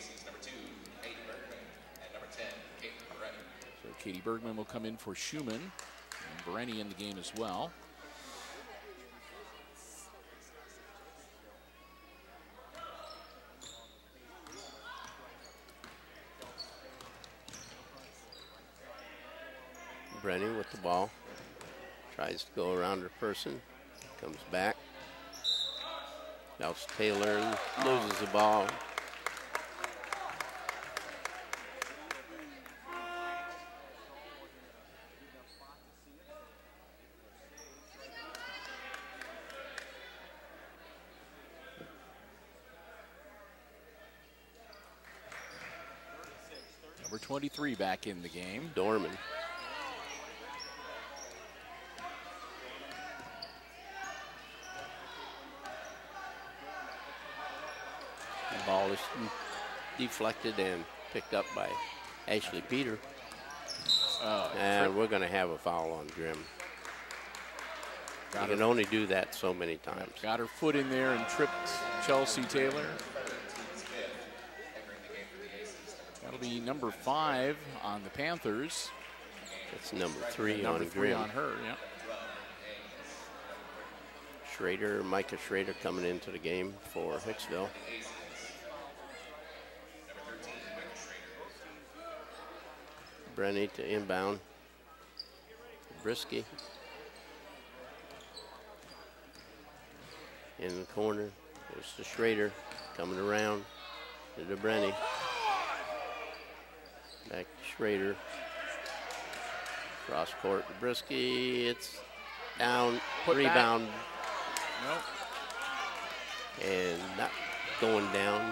So Katie Bergman will come in for Schumann. And Bereni in the game as well. Brenny with the ball. Tries to go around her person. Comes back. Now it's Taylor and loses the ball. Number 23 back in the game. Dorman. The ball is deflected and picked up by Ashley Peter. And we're going to have a foul on Grimm. You can only do that so many times. Got her foot in there and tripped Chelsea Taylor. That'll be number 5 on the Panthers. That's number 3 number on 3 Grimm. on her, yeah. Schrader, Micah Schrader coming into the game for Hicksville. Brenny to inbound. Brisky. In the corner. There's the Schrader coming around to the Brenny. Back to Schrader. Cross court to Brisky. It's down. Rebound. Nope. And not going down.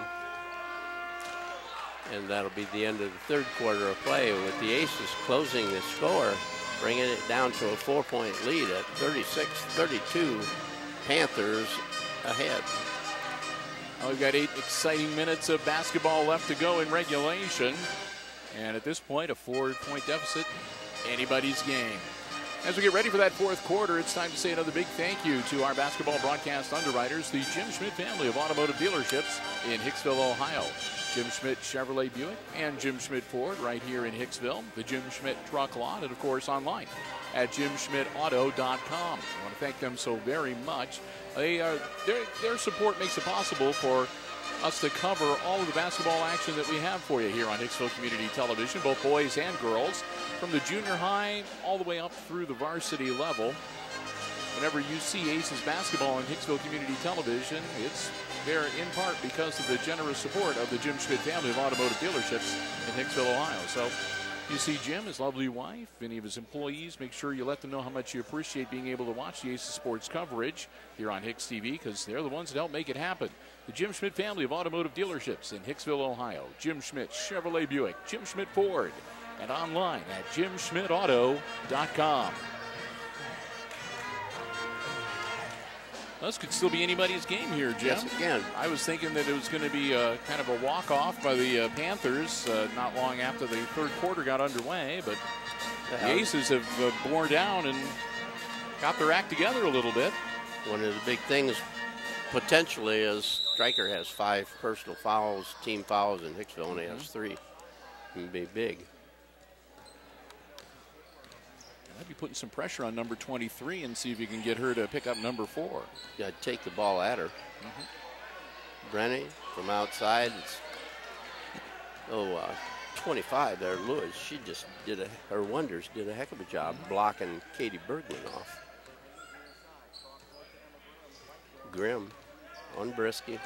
And that'll be the end of the third quarter of play, with the Aces closing the score, bringing it down to a 4-point lead at 36-32. Panthers ahead. Well, we've got 8 exciting minutes of basketball left to go in regulation. And at this point, a 4-point deficit, anybody's game. As we get ready for that fourth quarter, it's time to say another big thank you to our basketball broadcast underwriters, the Jim Schmidt family of automotive dealerships in Hicksville, Ohio. Jim Schmidt Chevrolet Buick and Jim Schmidt Ford right here in Hicksville. The Jim Schmidt truck lot, and of course online at JimSchmidtAuto.com. I want to thank them so very much. Their support makes it possible for us to cover all of the basketball action that we have for you here on Hicksville Community Television, both boys and girls, from the junior high all the way up through the varsity level. Whenever you see Aces basketball on Hicksville Community Television, it's there in part because of the generous support of the Jim Schmidt family of automotive dealerships in Hicksville, Ohio. So you see Jim, his lovely wife, any of his employees, make sure you let them know how much you appreciate being able to watch the Aces sports coverage here on HIX-TV, because they're the ones that help make it happen. The Jim Schmidt family of automotive dealerships in Hicksville, Ohio. Jim Schmidt Chevrolet Buick, Jim Schmidt Ford, and online at JimSchmidtAuto.com. This could still be anybody's game here, Jim. Yes, again. I was thinking that it was going to be kind of a walk-off by the Panthers not long after the third quarter got underway, but the Aces have bore down and got their act together a little bit. One of the big things potentially is Stryker has 5 personal fouls, team fouls, and Hicksville only has 3. It can be big. I'd be putting some pressure on number 23 and see if you can get her to pick up number 4. You got to take the ball at her. Brenny from outside. It's, 25 there, Lewis. She just did her wonders. Did a heck of a job blocking Katie Bergman off. Grimm on Brisky.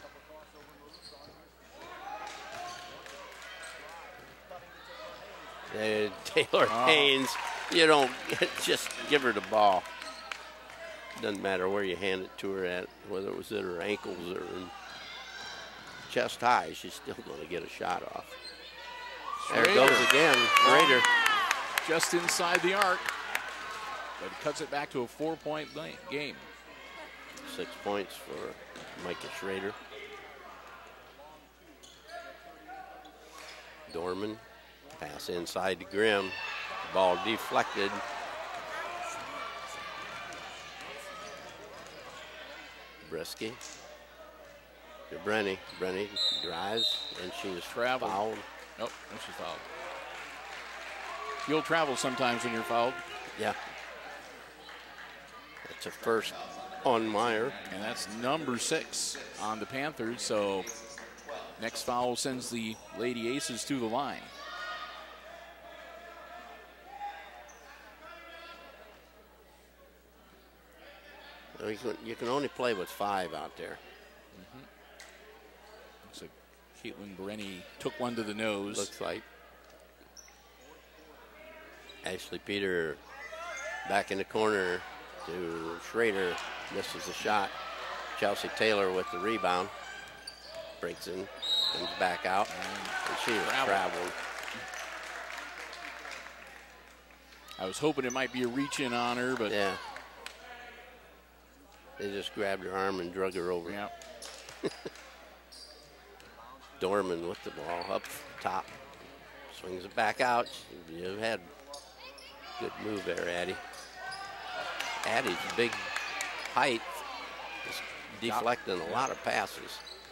Taylor Haynes. You don't just give her the ball. Doesn't matter where you hand it to her at, whether it was at her ankles or in chest high, she's still going to get a shot off. There it goes again. Schrader. Just inside the arc, but it cuts it back to a 4-point game. 6 points for Micah Schrader. Dorman, pass inside to Grimm. Ball deflected. Brisky to Brenny. Brenny drives, and she's fouled. Nope, no, she's fouled. You'll travel sometimes when you're fouled. Yeah. That's a first on Meyer. And that's number 6 on the Panthers. So next foul sends the Lady Aces to the line. You can only play with 5 out there. Looks like Caitlin Brenny took one to the nose. Looks like. Ashley Peter back in the corner to Schrader. Misses the shot. Chelsea Taylor with the rebound. Breaks in, comes back out, and she has traveled. I was hoping it might be a reach-in on her, but yeah. They just grabbed her arm and drug her over. Yeah. Dorman with the ball up top. Swings it back out. You've had good move there, Addie. Addie's big height is deflecting a lot of passes.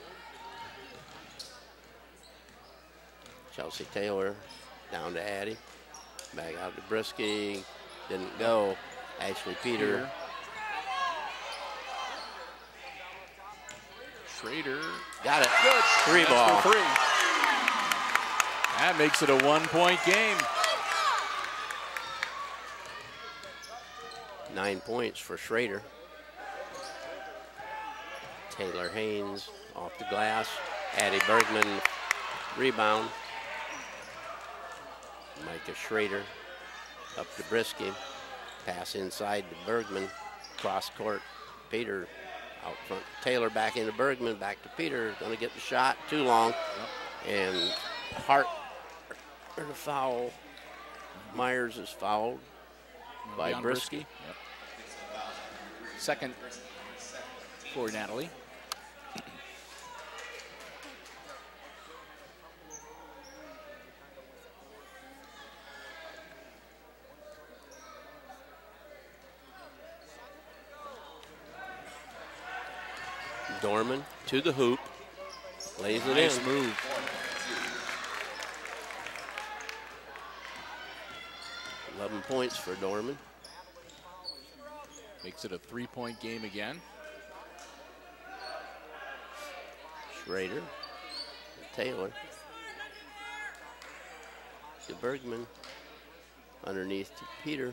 Chelsea Taylor down to Addie. Back out to Brisky. Didn't go. Ashley Peter. Schrader. Got it. Good. 3 ball. For 3. That makes it a 1-point game. 9 points for Schrader. Taylor Haynes off the glass. Addie Bergman rebound. Micah Schrader up to Brisky. Pass inside to Bergman. Cross court. Peter out front. Taylor back into Bergman. Back to Peter. Going to get the shot. Too long. And Hart or the foul. Myers is fouled by Brisky. Yep. Second for Natalie. Dorman to the hoop. Lays it Nice in. move. $11 points for Dorman. Makes it a 3-point game again. Schrader. Taylor. To Bergman. Underneath to Peter.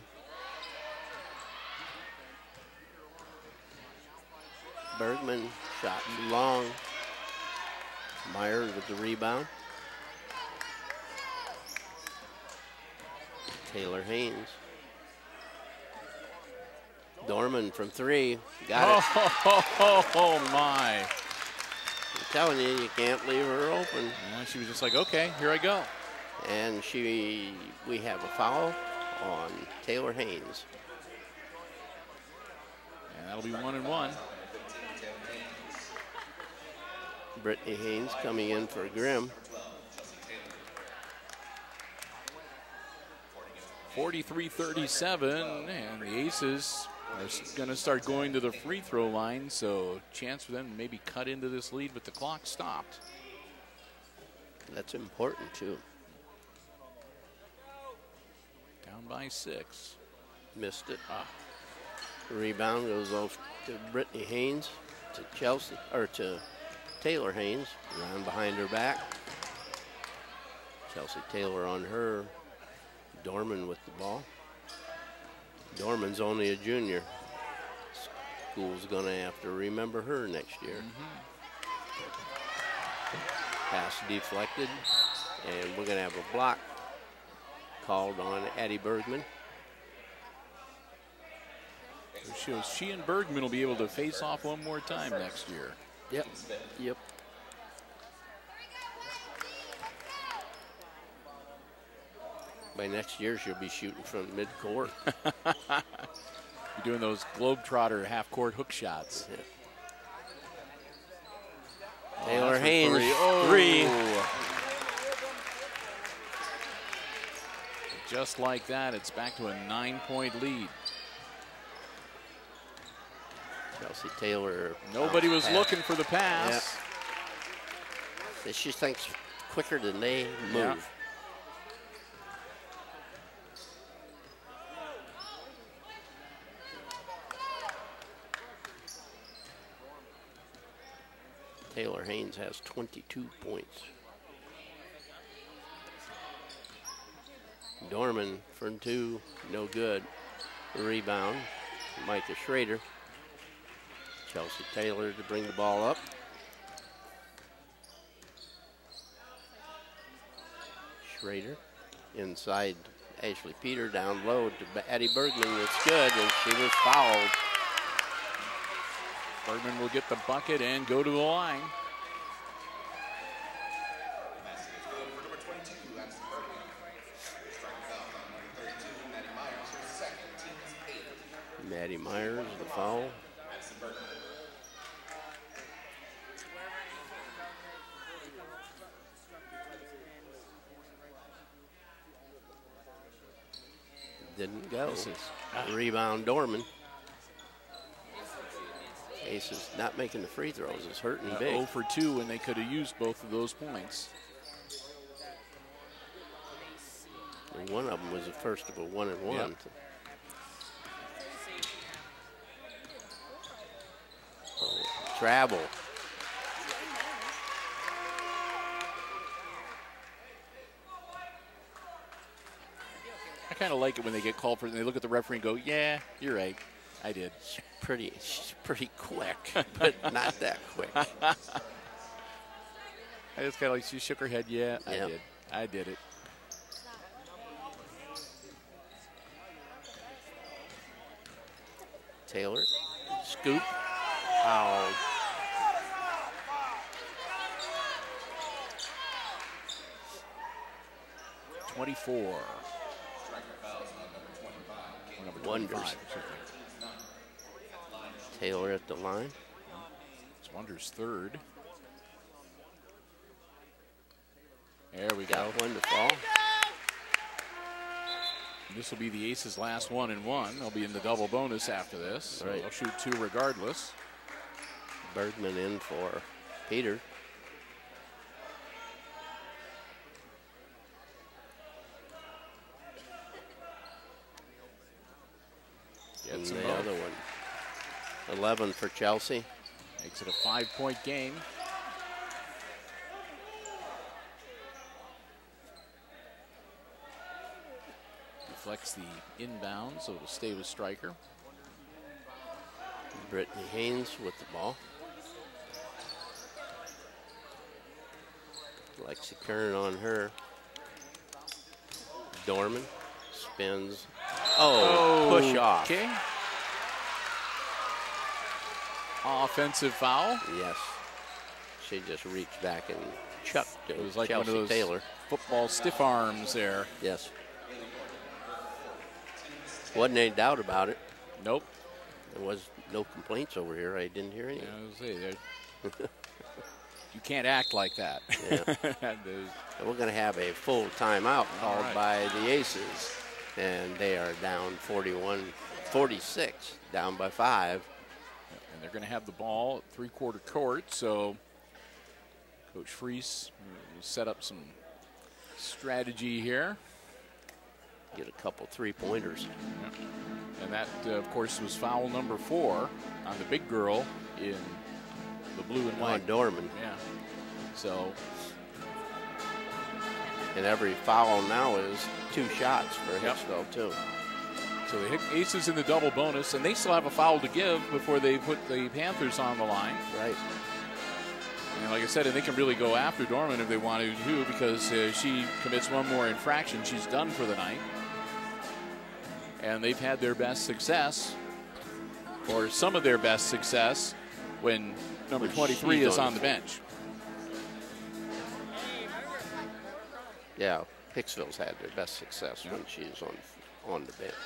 Bergman shot long. Myers with the rebound. Taylor Haynes. Dorman from 3. Got it. Oh my. I'm telling you, you can't leave her open. Yeah, she was just like, okay, here I go. And we have a foul on Taylor Haynes. And that'll be 1 and 1. Brittany Haynes coming in for Grimm. 43-37, and the Aces are going to start going to the free throw line, so chance for them to maybe cut into this lead, but the clock stopped. That's important too. Down by 6. Missed it. Rebound goes off to Brittany Haynes, to Chelsea, or to Taylor Haynes, around behind her back. Chelsea Taylor on her. Dorman with the ball. Dorman's only a junior. School's gonna have to remember her next year. Pass deflected, and we're gonna have a block called on Addie Bergman. It shows she and Bergman will be able to face off one more time next year. Yep. Yep. By next year, she'll be shooting from mid-court. You're doing those Globetrotter half-court hook shots. Yeah. Oh, Taylor Haynes, three. three. Just like that, it's back to a 9-point lead. Chelsea Taylor. Nobody was pass. looking for the pass. Yep. She thinks quicker than they move. Yep. Taylor Haynes has 22 points. Dorman for 2, no good. Rebound, Micah Schrader. Chelsea Taylor to bring the ball up. Schrader inside Ashley Peter, down low to Addie Bergman. It's good, and she was fouled. Bergman will get the bucket and go to the line. Basket is good for number 22. That's Bergman. Strike foul on number 32, Maddie Myers. Her second, team's 8. Maddie Myers, the foul. Madison Bergman. Didn't go. Misses. Rebound Dorman. Aces not making the free throws. It's hurting big. 0 for 2, and they could have used both of those points. And one of them was the first of a 1-and-1. Yep. Oh, travel. I kind of like it when they get called for it and they look at the referee and go, yeah, you're right. I did. She's pretty quick, but not that quick. I just kind of like, she shook her head, yeah, Yep. I did it. Taylor, scoop, foul. .24. Wonders. Taylor at the line. It's Wonders' third. There we go. Got one to fall. This will be the Aces' last 1-and-1. They'll be in the double bonus after this. So Right. they'll shoot 2 regardless. Bergman in for Peter. And Gets them the both. other one. 11 for Chelsea. Makes it a 5-point game. Deflects the inbound, so it'll stay with Stryker. Brittany Haynes with the ball. Lexi Kern on her. Dorman spins. Oh, push off. Okay. Offensive foul. Yes. She just reached back and chucked It it. was like Chelsea one of those Taylor. football stiff arms there. Yes. Wasn't any doubt about it. Nope. There was no complaints over here. I didn't hear any. Yeah, I was gonna say, You can't act like that. Yeah. We're going to have a full timeout called by the Aces, and they are down 41-46, down by 5. And they're going to have the ball at three-quarter court, so Coach Fries will set up some strategy here. Get a couple three-pointers. Yeah. And that, of course, was foul number 4 on the big girl in the blue and white. Dorman. Yeah. So. And every foul now is 2 shots for Hicksville, too. So the Aces in the double bonus, and they still have a foul to give before they put the Panthers on the line. Right. And like I said, they can really go after Dorman if they want to too, because she commits one more infraction, she's done for the night. And they've had their best success, or some of their best success, when number 23 is on the bench. Yeah, Hicksville's had their best success when she's on the bench.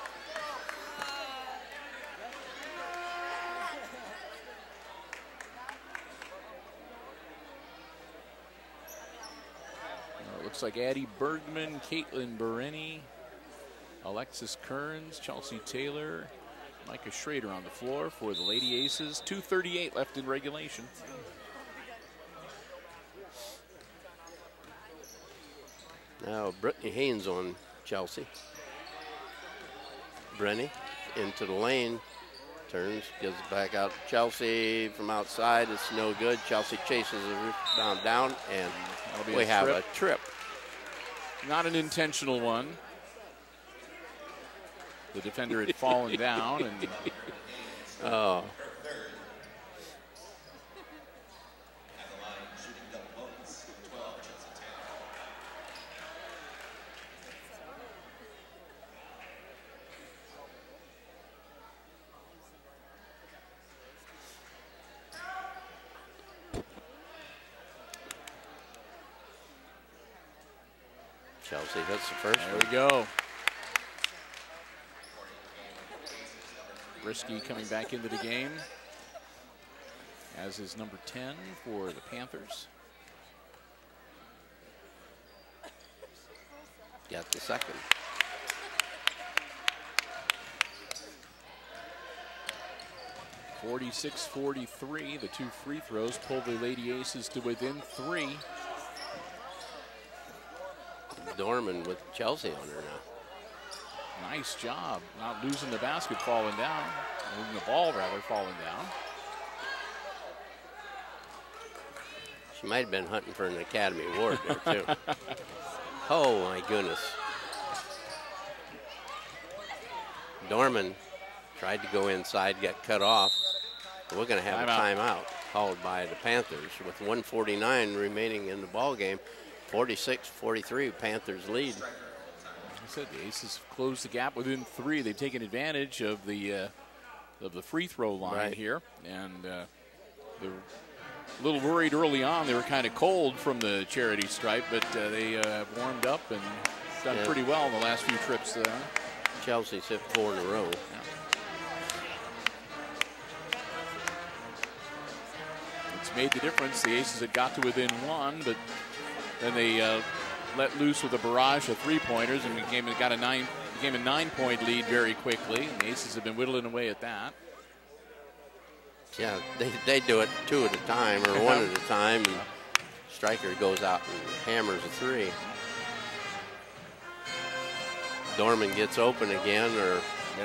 Looks like Addie Bergman, Caitlin Bereni, Alexis Kearns, Chelsea Taylor, Micah Schrader on the floor for the Lady Aces. 2:38 left in regulation. Now Brittany Haynes on Chelsea. Brenny into the lane, turns, gives it back out to Chelsea from outside. It's no good. Chelsea chases the rebound down, and we have a trip. Not an intentional one. The defender had fallen down, and oh. Chelsea hits the first. There we go. Risky coming back into the game, as is number 10 for the Panthers. Got the second. (46-43). The 2 free throws pull the Lady Aces to within 3. Dorman with Chelsea on her now. Nice job, not losing the basket, falling down, losing the ball rather, falling down. She might have been hunting for an Academy Award there too. Oh my goodness. Dorman tried to go inside, got cut off. We're going to have a timeout called by the Panthers with 1:49 remaining in the ball game. 46-43, Panthers lead. Like I said, the Aces closed the gap within 3. They've taken advantage of the free throw line here, and they're a little worried early on. They were kind of cold from the charity stripe, but they warmed up and done pretty well in the last few trips. Chelsea's hit 4 in a row. Yeah. It's made the difference. The Aces had got to within 1, but then they let loose with a barrage of 3-pointers and became a 9-point lead very quickly. And the Aces have been whittling away at that. Yeah, they do it 2 at a time or 1 at a time. And Stryker goes out and hammers a 3. Dorman gets open again, or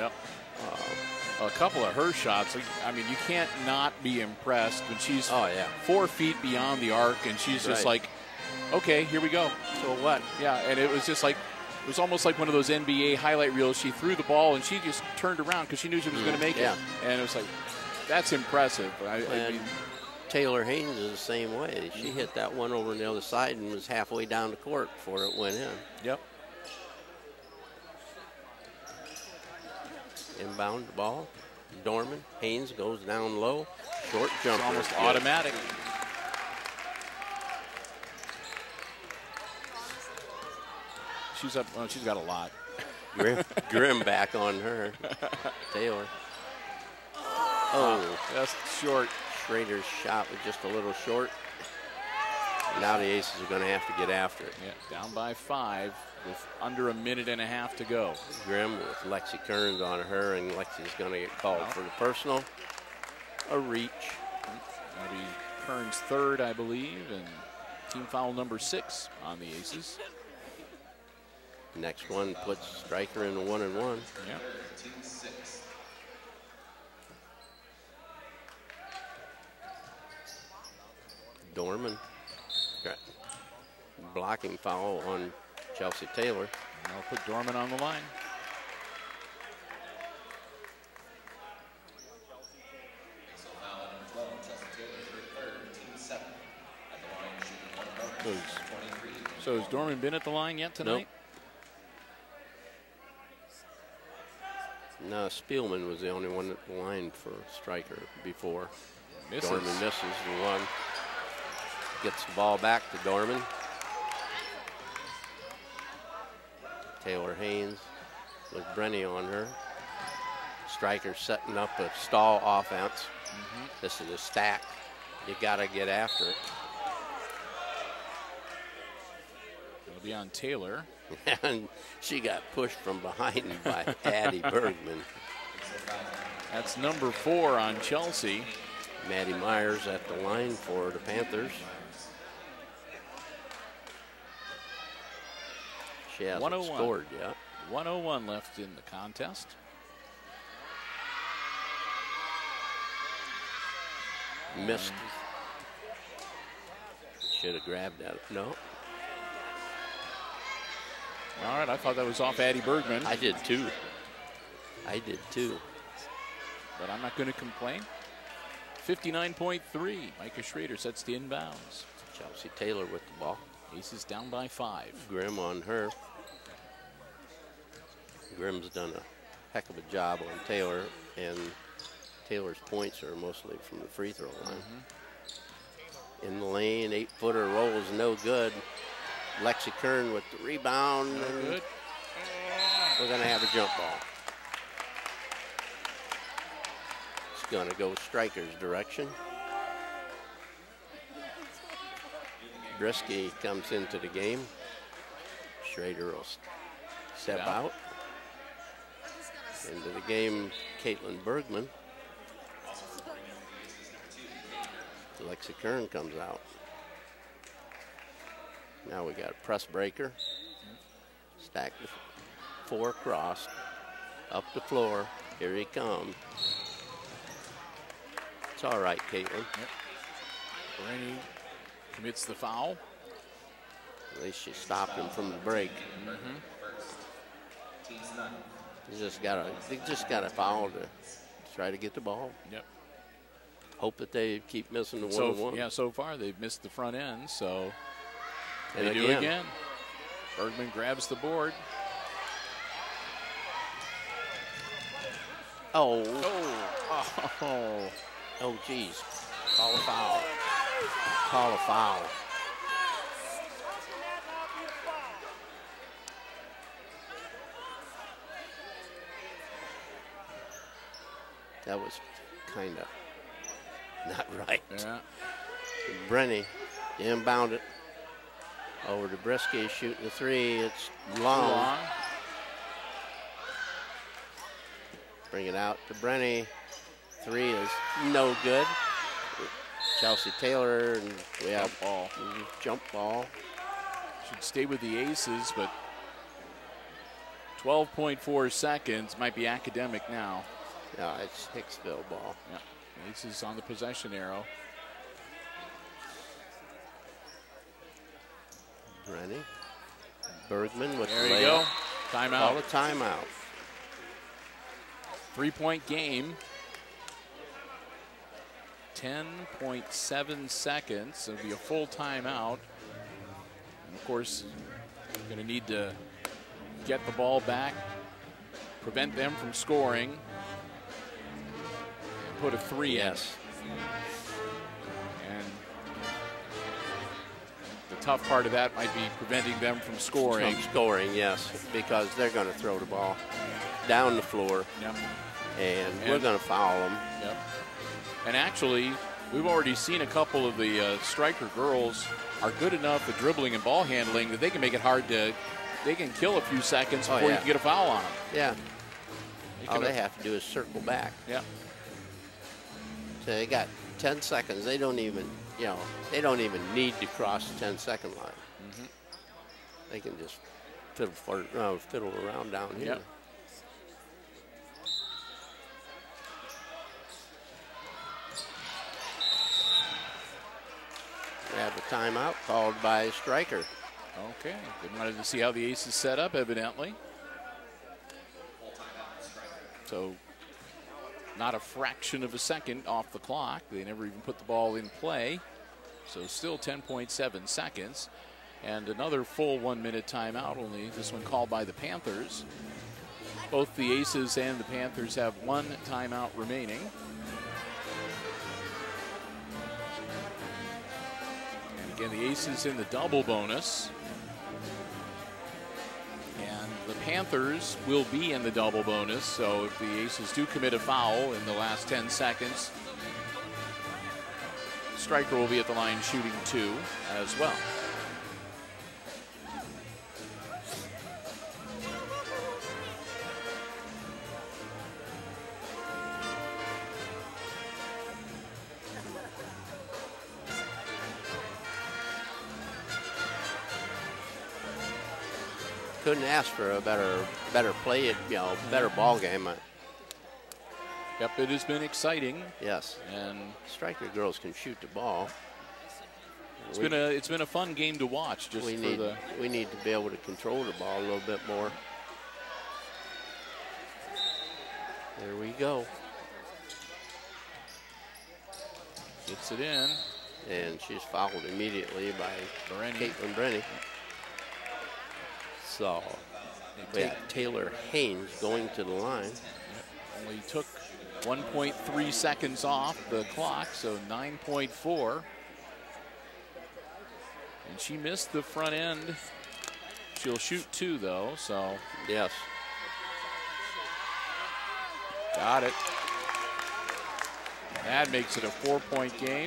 a couple of her shots. I mean, you can't not be impressed when she's 4 feet beyond the arc, and she's just like, okay, here we go. So what? Yeah, and it was just like, it was almost like one of those NBA highlight reels. She threw the ball and she just turned around because she knew she was going to make it. And it was like, that's impressive. I mean, Taylor Haynes is the same way. She hit that one over on the other side and was halfway down the court before it went in. Yep. Inbound the ball. Dorman. Haynes goes down low. Short jumper. It's almost automatic. She's up. Well, she's got a lot. Grim back on her. Taylor. Oh, that's short. Schrader's shot was just a little short. Now the Aces are going to have to get after it. Yeah, down by 5 with under a minute and a half to go. Grimm with Lexi Kearns on her, and Lexi's going to get called for the personal. A reach. That'll be Kearns' third, I believe, and team foul number 6 on the Aces. Next one puts Stryker in a 1-and-1. Yeah. Dorman. Blocking foul on Chelsea Taylor. And I'll put Dorman on the line. So has Dorman been at the line yet tonight? Nope. No, Spielman was the only one at the line for Stryker before. Misses. Dorman misses the one. Gets the ball back to Dorman. Taylor Haynes with Brenny on her. Stryker setting up a stall offense. This is a stack. You got to get after it. It'll be on Taylor. And she got pushed from behind by Addie Bergman. That's number 4 on Chelsea. Maddie Myers at the line for the Panthers. She hasn't scored yet. 1:01 left in the contest. Missed. Should have grabbed that. No. All right, I thought that was off Addie Bergman. I did too. But I'm not going to complain. 59.3. Micah Schrader sets the inbounds. Chelsea Taylor with the ball. Aces down by 5. Grimm on her. Grimm's done a heck of a job on Taylor, and Taylor's points are mostly from the free throw line. In the lane, 8-footer rolls no good. Lexi Kern with the rebound. No good. We're going to have a jump ball. It's going to go Stryker's direction. Brisky comes into the game. Schrader will step out. Into the game, Caitlin Bergman. Lexi Kern comes out. Now we got a press breaker. Stack the 4 across. Up the floor. Here he comes. It's all right, Caitlin. Brenny commits the foul. At least she stopped him from the break. They just got a foul to try to get the ball. Yep. Hope that they keep missing the 1-on-1. Yeah, so far they've missed the front end, so and they do again. Bergman grabs the board. Oh, geez. Call a foul. Call a foul. That was kind of not right. Yeah. Brenny inbound it over to Brisky, shooting the 3. It's long. Bring it out to Brenny. 3 is no good. Chelsea Taylor, and we have jump ball. Should stay with the Aces, but 12.4 seconds might be academic now. No, it's Hicksville ball. Yeah, Aces on the possession arrow. Brenny. Bergman with there the you layup. go. Timeout. Call a timeout. 3-point game. 10.7 seconds. It'll be a full timeout. And of course, you're going to need to get the ball back, prevent them from scoring, and put a 3 in. And the tough part of that might be preventing them from scoring. Yes, because they're going to throw the ball down the floor. Yep. And we're going to foul them. Yep. And actually, We've already seen a couple of the Stryker girls are good enough at dribbling and ball handling that they can make it hard to, they can kill a few seconds before you can get a foul on them. Yeah. All they have to do is circle back. Yeah. So they got 10 seconds. They don't even, they don't even need to cross the 10-second line. Mm-hmm. They can just fiddle around down here. Yep. We have a timeout called by Stryker. Okay. They wanted to see how the Aces set up, evidently. So not a fraction of a second off the clock. They never even put the ball in play. So still 10.7 seconds. And another full 1 minute timeout, only this one called by the Panthers. Both the Aces and the Panthers have one timeout remaining. And again, the Aces in the double bonus. And the Panthers will be in the double bonus, so if the Aces do commit a foul in the last 10 seconds, Stryker will be at the line shooting 2 as well. Couldn't ask for a better play, better ball game. Yep, it has been exciting. Yes, and Stryker girls can shoot the ball. It's been a fun game to watch. Just we need to be able to control the ball a little bit more. There we go. Gets it in, and she's fouled immediately by Caitlin Brenny. So we have Taylor Haynes going to the line. Yep. Only took 1.3 seconds off the clock, so 9.4. And she missed the front end. She'll shoot 2 though, so. Yes. Got it. That makes it a 4-point game.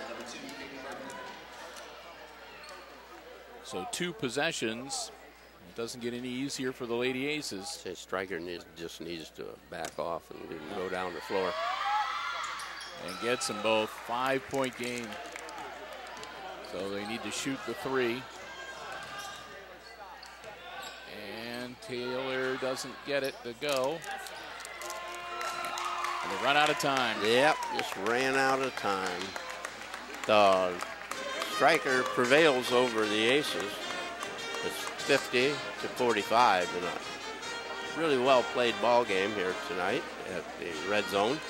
So 2 possessions. Doesn't get any easier for the Lady Aces. Stryker just needs to back off and go down the floor. And gets them both. 5-point game. So they need to shoot the 3. And Taylor doesn't get it to go. And they run out of time. Yep, just ran out of time. The Stryker prevails over the Aces. It's 50 to 45 in a really well played ball game here tonight at the Red Zone.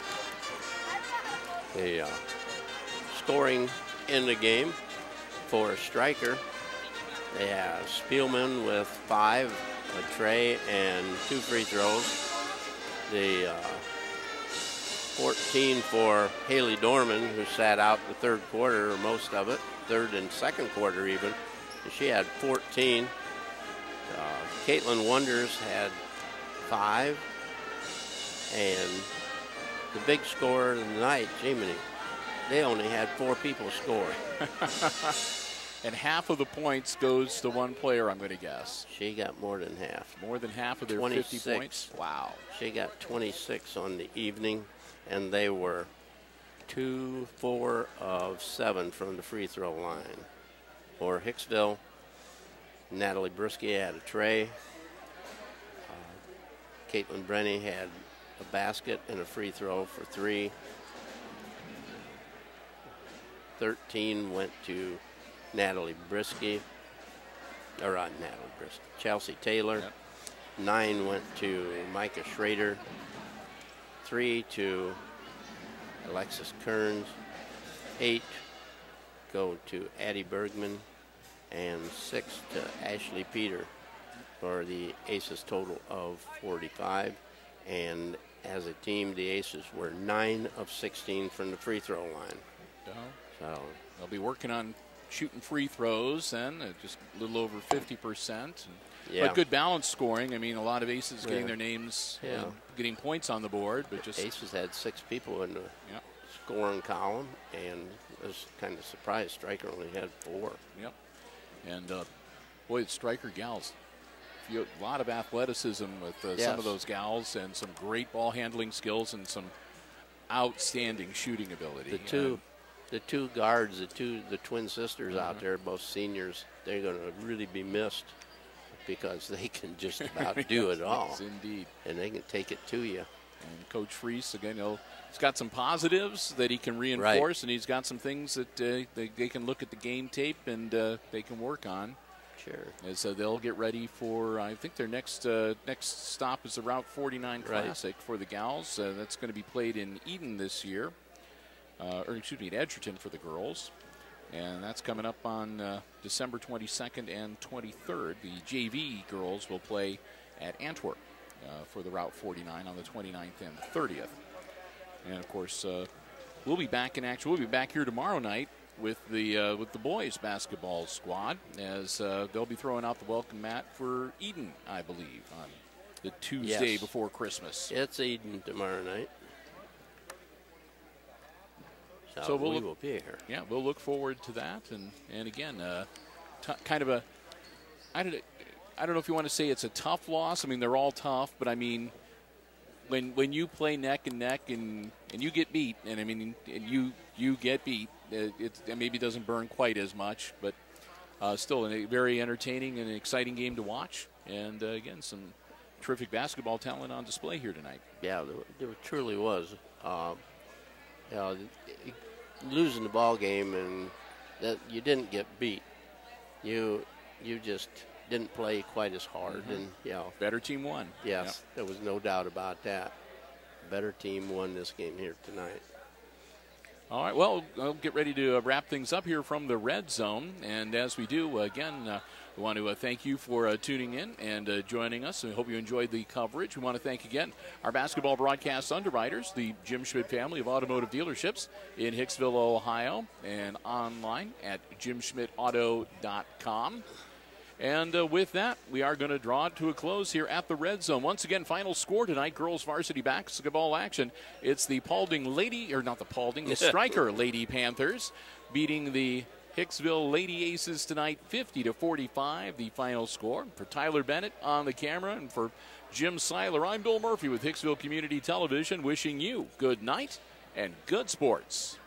The scoring in the game for Stryker, they have Spielman with 5, a tray, and 2 free throws. The 14 for Haley Dorman, who sat out the third quarter, or most of it, third and second quarter even. She had 14. Caitlin Wonders had 5. And the big scorer of the night, Jiminy, they only had 4 people score. And half of the points goes to one player, I'm going to guess. She got more than half. More than half of their 50 points? Wow. She got 26 on the evening, and they were 2, 4 of 7 from the free throw line. For Hicksville, Natalie Brisky had a tray. Caitlin Brenny had a basket and a free throw for 3. 13 went to Natalie Brisky, or not Natalie Brisky, Chelsea Taylor. Yep. 9 went to Micah Schrader. 3 to Alexis Kearns. 8 go to Addie Bergman, and 6 to Ashley Peter for the Aces total of 45. And as a team, the Aces were 9 of 16 from the free throw line. So they'll be working on shooting free throws then, just a little over 50%. Yeah. But good balance scoring. I mean, a lot of Aces getting their names, getting points on the board, but just Aces had 6 people in the scoring column, and I was kind of surprised Stryker only had 4. Yep. And boy, the Stryker gals, a lot of athleticism with some of those gals, and some great ball handling skills and some outstanding shooting ability. The two guards, the twin sisters out there, both seniors, they're going to really be missed because they can just about do it all. Yes, indeed. And they can take it to you. And Coach Fries, again, he's got some positives that he can reinforce, and he's got some things that they can look at the game tape and they can work on. Sure. And so they'll get ready for, I think their next stop is the Route 49 Classic for the gals. That's going to be played in Eden this year, or excuse me, in Edgerton for the girls. And that's coming up on December 22nd and 23rd. The JV girls will play at Antwerp for the Route 49 on the 29th and 30th. And of course, we'll be back in action. We'll be back here tomorrow night with the boys basketball squad, as they'll be throwing out the welcome mat for Eden, I believe, on the Tuesday before Christmas. It's Eden tomorrow night. So we will be here. Yeah, we'll look forward to that. And again, kind of a, I don't know if you want to say it's a tough loss. I mean, they're all tough, but I mean, when you play neck and neck and you get beat, and I mean, and you get beat, it maybe doesn't burn quite as much, but still a very entertaining and exciting game to watch. And again, some terrific basketball talent on display here tonight. Yeah, there truly was. Losing the ball game and that you didn't get beat. You just didn't play quite as hard, and better team won. Yes, there was no doubt about that. Better team won this game here tonight. All right, well, we'll get ready to wrap things up here from the Red Zone. And as we do, again, we want to thank you for tuning in and joining us. We hope you enjoyed the coverage. We want to thank again our basketball broadcast underwriters, the Jim Schmidt family of automotive dealerships in Hicksville, Ohio, and online at jimschmidtauto.com. And with that, we are going to draw it to a close here at the Red Zone. Once again, final score tonight, girls varsity basketball action. It's the the Stryker Lady Panthers beating the Hicksville Lady Aces tonight, 50-45, the final score. For Tyler Bennett on the camera and for Jim Seiler, I'm Bill Murphy with Hicksville Community Television, wishing you good night and good sports.